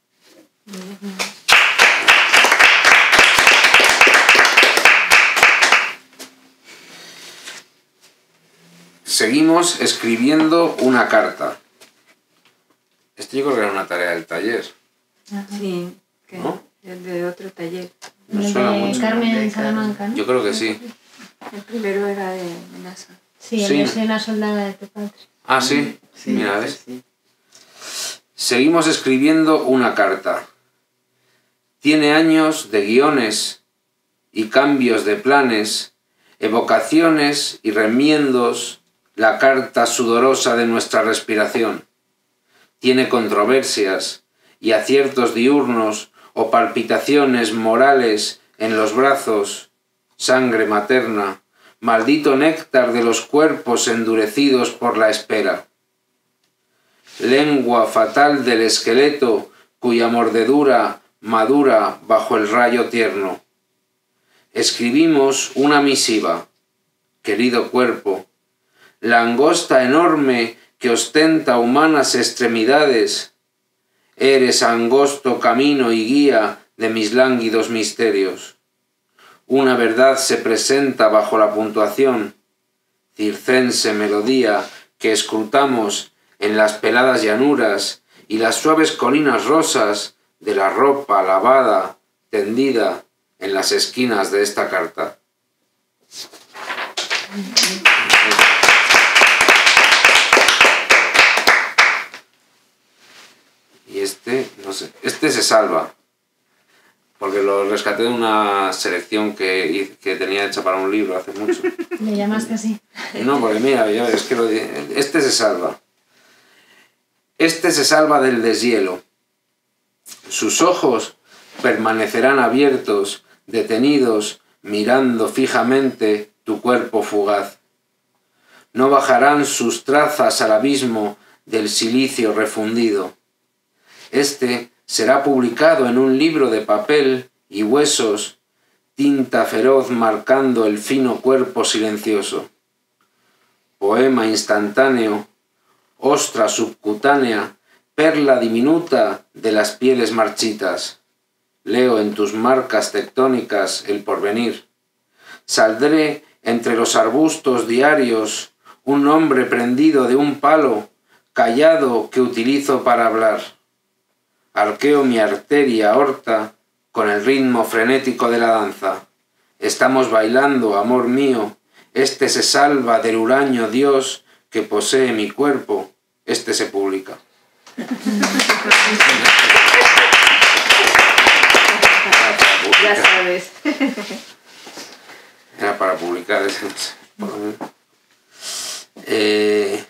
S7: Seguimos escribiendo una carta. Esto yo creo que era una tarea del taller.
S6: Sí, que
S7: ¿No?
S6: es de otro taller.
S7: Me
S4: El
S7: suena
S4: de
S7: mucho.
S4: Carmen Salamanca, ¿no?
S7: Yo creo que sí.
S6: El primero era de Menasa.
S4: Sí, el
S7: Sí.
S4: de Soy una soldada de tu patria.
S7: Ah, sí.
S6: Sí,
S7: Mira,
S6: sí,
S7: ¿ves?
S6: sí.
S7: Seguimos escribiendo una carta. Tiene años de guiones y cambios de planes, evocaciones y remiendos, la carta sudorosa de nuestra respiración. Tiene controversias y aciertos diurnos o palpitaciones morales en los brazos, sangre materna, maldito néctar de los cuerpos endurecidos por la espera. Lengua fatal del esqueleto cuya mordedura madura bajo el rayo tierno. Escribimos una misiva, querido cuerpo, la angosta enorme que ostenta humanas extremidades. Eres angosto camino y guía de mis lánguidos misterios. Una verdad se presenta bajo la puntuación, circense melodía que escrutamos en las peladas llanuras y las suaves colinas rosas de la ropa lavada, tendida en las esquinas de esta carta. Y este, no sé, este se salva, porque lo rescaté de una selección que, que tenía hecha para un libro hace mucho.
S4: ¿Le llamaste así?
S7: No, porque mira, ya es que lo, este se salva. Este se salva del deshielo. Sus ojos permanecerán abiertos, detenidos, mirando fijamente tu cuerpo fugaz. No bajarán sus trazas al abismo del silicio refundido. Este será publicado en un libro de papel y huesos, tinta feroz marcando el fino cuerpo silencioso. Poema instantáneo, ostra subcutánea, perla diminuta de las pieles marchitas. Leo en tus marcas tectónicas el porvenir. Saldré entre los arbustos diarios, un hombre prendido de un palo, callado que utilizo para hablar. Arqueo mi arteria aorta con el ritmo frenético de la danza. Estamos bailando, amor mío, este se salva del huraño Dios que posee mi cuerpo, este se publica.
S6: Ya sabes.
S7: Era para publicar ese. Eh,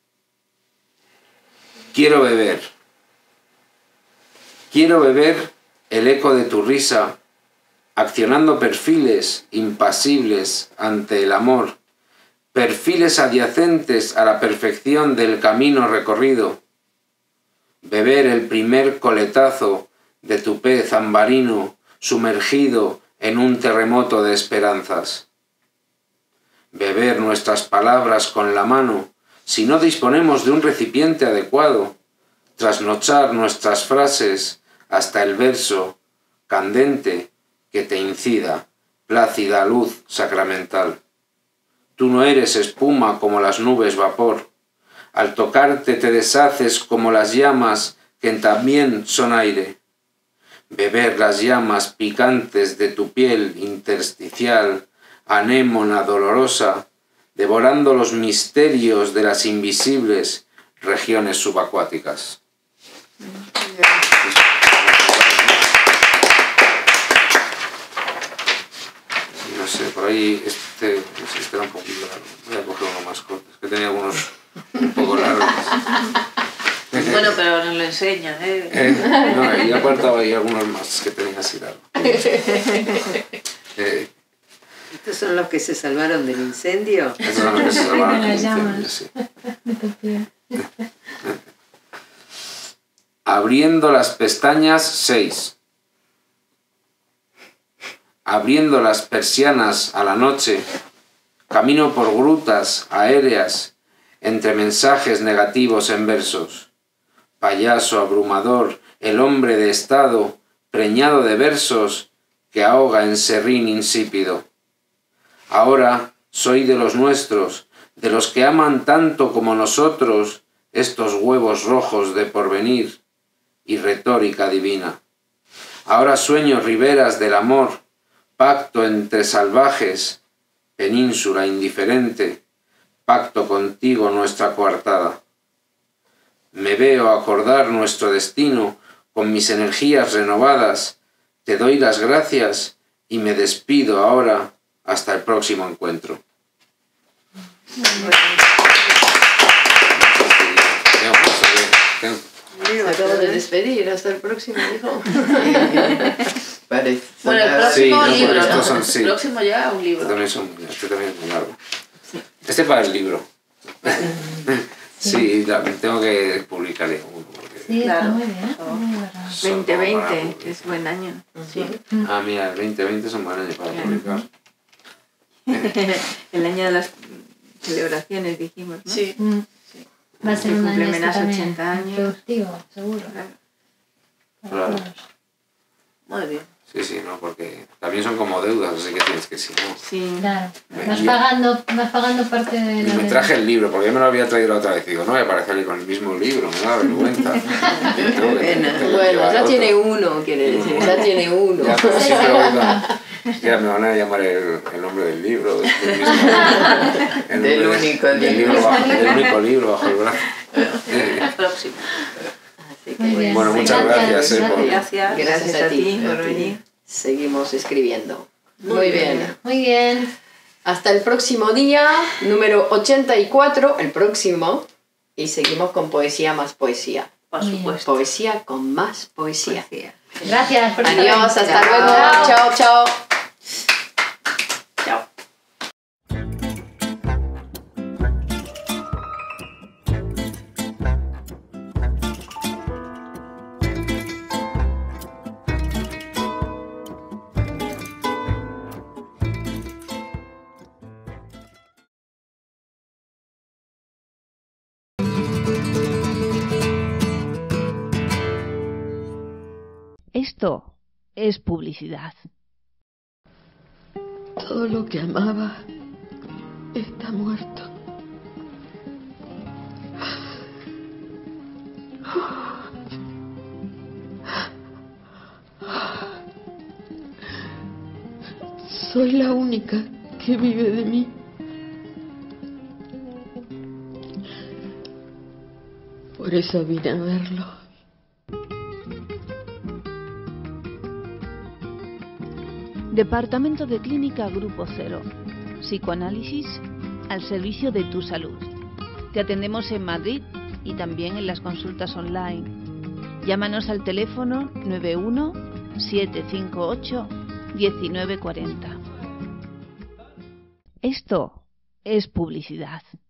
S7: quiero beber. Quiero beber el eco de tu risa, accionando perfiles impasibles ante el amor, perfiles adyacentes a la perfección del camino recorrido. Beber el primer coletazo de tu pez ambarino sumergido en un terremoto de esperanzas. Beber nuestras palabras con la mano si no disponemos de un recipiente adecuado. Trasnochar nuestras frases hasta el verso candente que te incida, plácida luz sacramental. Tú no eres espuma como las nubes vapor. Al tocarte te deshaces como las llamas que también son aire. Beber las llamas picantes de tu piel intersticial, anémona dolorosa, devorando los misterios de las invisibles regiones subacuáticas. No sé, por ahí este, no sé, este era un poquito largo. Voy a coger uno más corto, es que tenía algunos un poco largos.
S6: Bueno, pero nos lo enseñan, ¿eh?
S7: eh no, y apartaba ahí algunos más que tenía así largo. Eh,
S3: ¿Estos son los que se salvaron del incendio?
S7: Esos son los que se salvaron
S4: De
S7: del
S4: las
S7: incendio,
S4: llamas.
S7: sí. Abriendo las pestañas seis. Abriendo las persianas a la noche, camino por grutas aéreas entre mensajes negativos en versos. Payaso abrumador, el hombre de estado, preñado de versos que ahoga en serrín insípido. Ahora soy de los nuestros, de los que aman tanto como nosotros estos huevos rojos de porvenir y retórica divina. Ahora sueño riberas del amor, pacto entre salvajes, península indiferente, pacto contigo nuestra coartada. Me veo acordar nuestro destino con mis energías renovadas, te doy las gracias y me despido ahora hasta el próximo encuentro.
S5: Se acaba de despedir, hasta el próximo, dijo.
S8: Parece.
S6: Bueno, el próximo
S7: Sí, no,
S6: libro,
S7: estos
S6: ¿no?
S7: son- sí.
S6: El próximo ya un libro.
S7: Este también, son, este también es muy largo. Este para el libro. Sí, la- tengo que publicar uno. porque-
S4: Sí, está
S6: Claro.
S4: muy bien. Muy bueno.
S7: son
S6: veinte
S7: como para
S6: veinte,
S7: publicar.
S6: que es buen año. Sí.
S7: Ah, mira, el veinte veinte son buenos años para publicar.
S6: El año de las celebraciones, dijimos, ¿no?
S5: Sí.
S4: Mm. Va a ser
S6: Que
S4: un año
S6: cumplen
S4: este
S6: menos
S4: también
S6: ochenta años.
S4: productivo, seguro.
S6: Claro.
S4: Para
S7: Claro.
S4: todos.
S6: Muy bien.
S7: Sí, sí, no, porque también son como deudas, así que tienes que, si no.
S6: Sí.
S4: Claro.
S7: Me-
S4: Vas
S7: yo-
S4: pagando, vas pagando parte de
S7: Y
S4: la
S7: me
S4: deuda.
S7: traje el libro, porque yo me lo había traído la otra vez. Digo, no voy a aparecer con el mismo libro, me da vergüenza. Tengo que-
S6: pena.
S7: tengo que
S5: Bueno,
S7: llevar
S5: ya
S7: otro.
S5: tiene uno, quiere decir,
S7: Uno.
S5: ya tiene uno.
S7: Ya, pero siempre voy con- ya me van a llamar el, el nombre del libro. Del, mismo- el
S8: Del
S7: nombre
S8: único
S7: del
S8: libro.
S7: libro bajo, del único libro bajo el brazo.
S6: El próximo.
S5: Así que,
S4: Muy bien.
S7: Bueno, muchas gracias, eh, por-
S6: Gracias.
S5: Gracias a ti
S6: por
S5: a ti.
S6: venir.
S5: Seguimos escribiendo. Muy,
S6: Muy
S5: bien.
S6: bien.
S4: Muy bien.
S5: Hasta el próximo día, número ochenta y cuatro, el próximo. Y seguimos con poesía más poesía.
S6: Por
S4: Muy bien.
S6: supuesto.
S5: Poesía con más poesía.
S6: Poesía.
S4: Gracias por estar
S5: Adiós,
S4: ahí.
S5: hasta
S6: Chao.
S5: luego. Chao, chao.
S6: Chao.
S1: Esto es publicidad.
S10: Todo lo que amaba está muerto. Soy la única que vive de mí. Por eso vine a verlo.
S1: Departamento de Clínica Grupo Cero. Psicoanálisis al servicio de tu salud. Te atendemos en Madrid y también en las consultas online. Llámanos al teléfono nueve uno siete cinco ocho uno nueve cuatro cero. Esto es publicidad.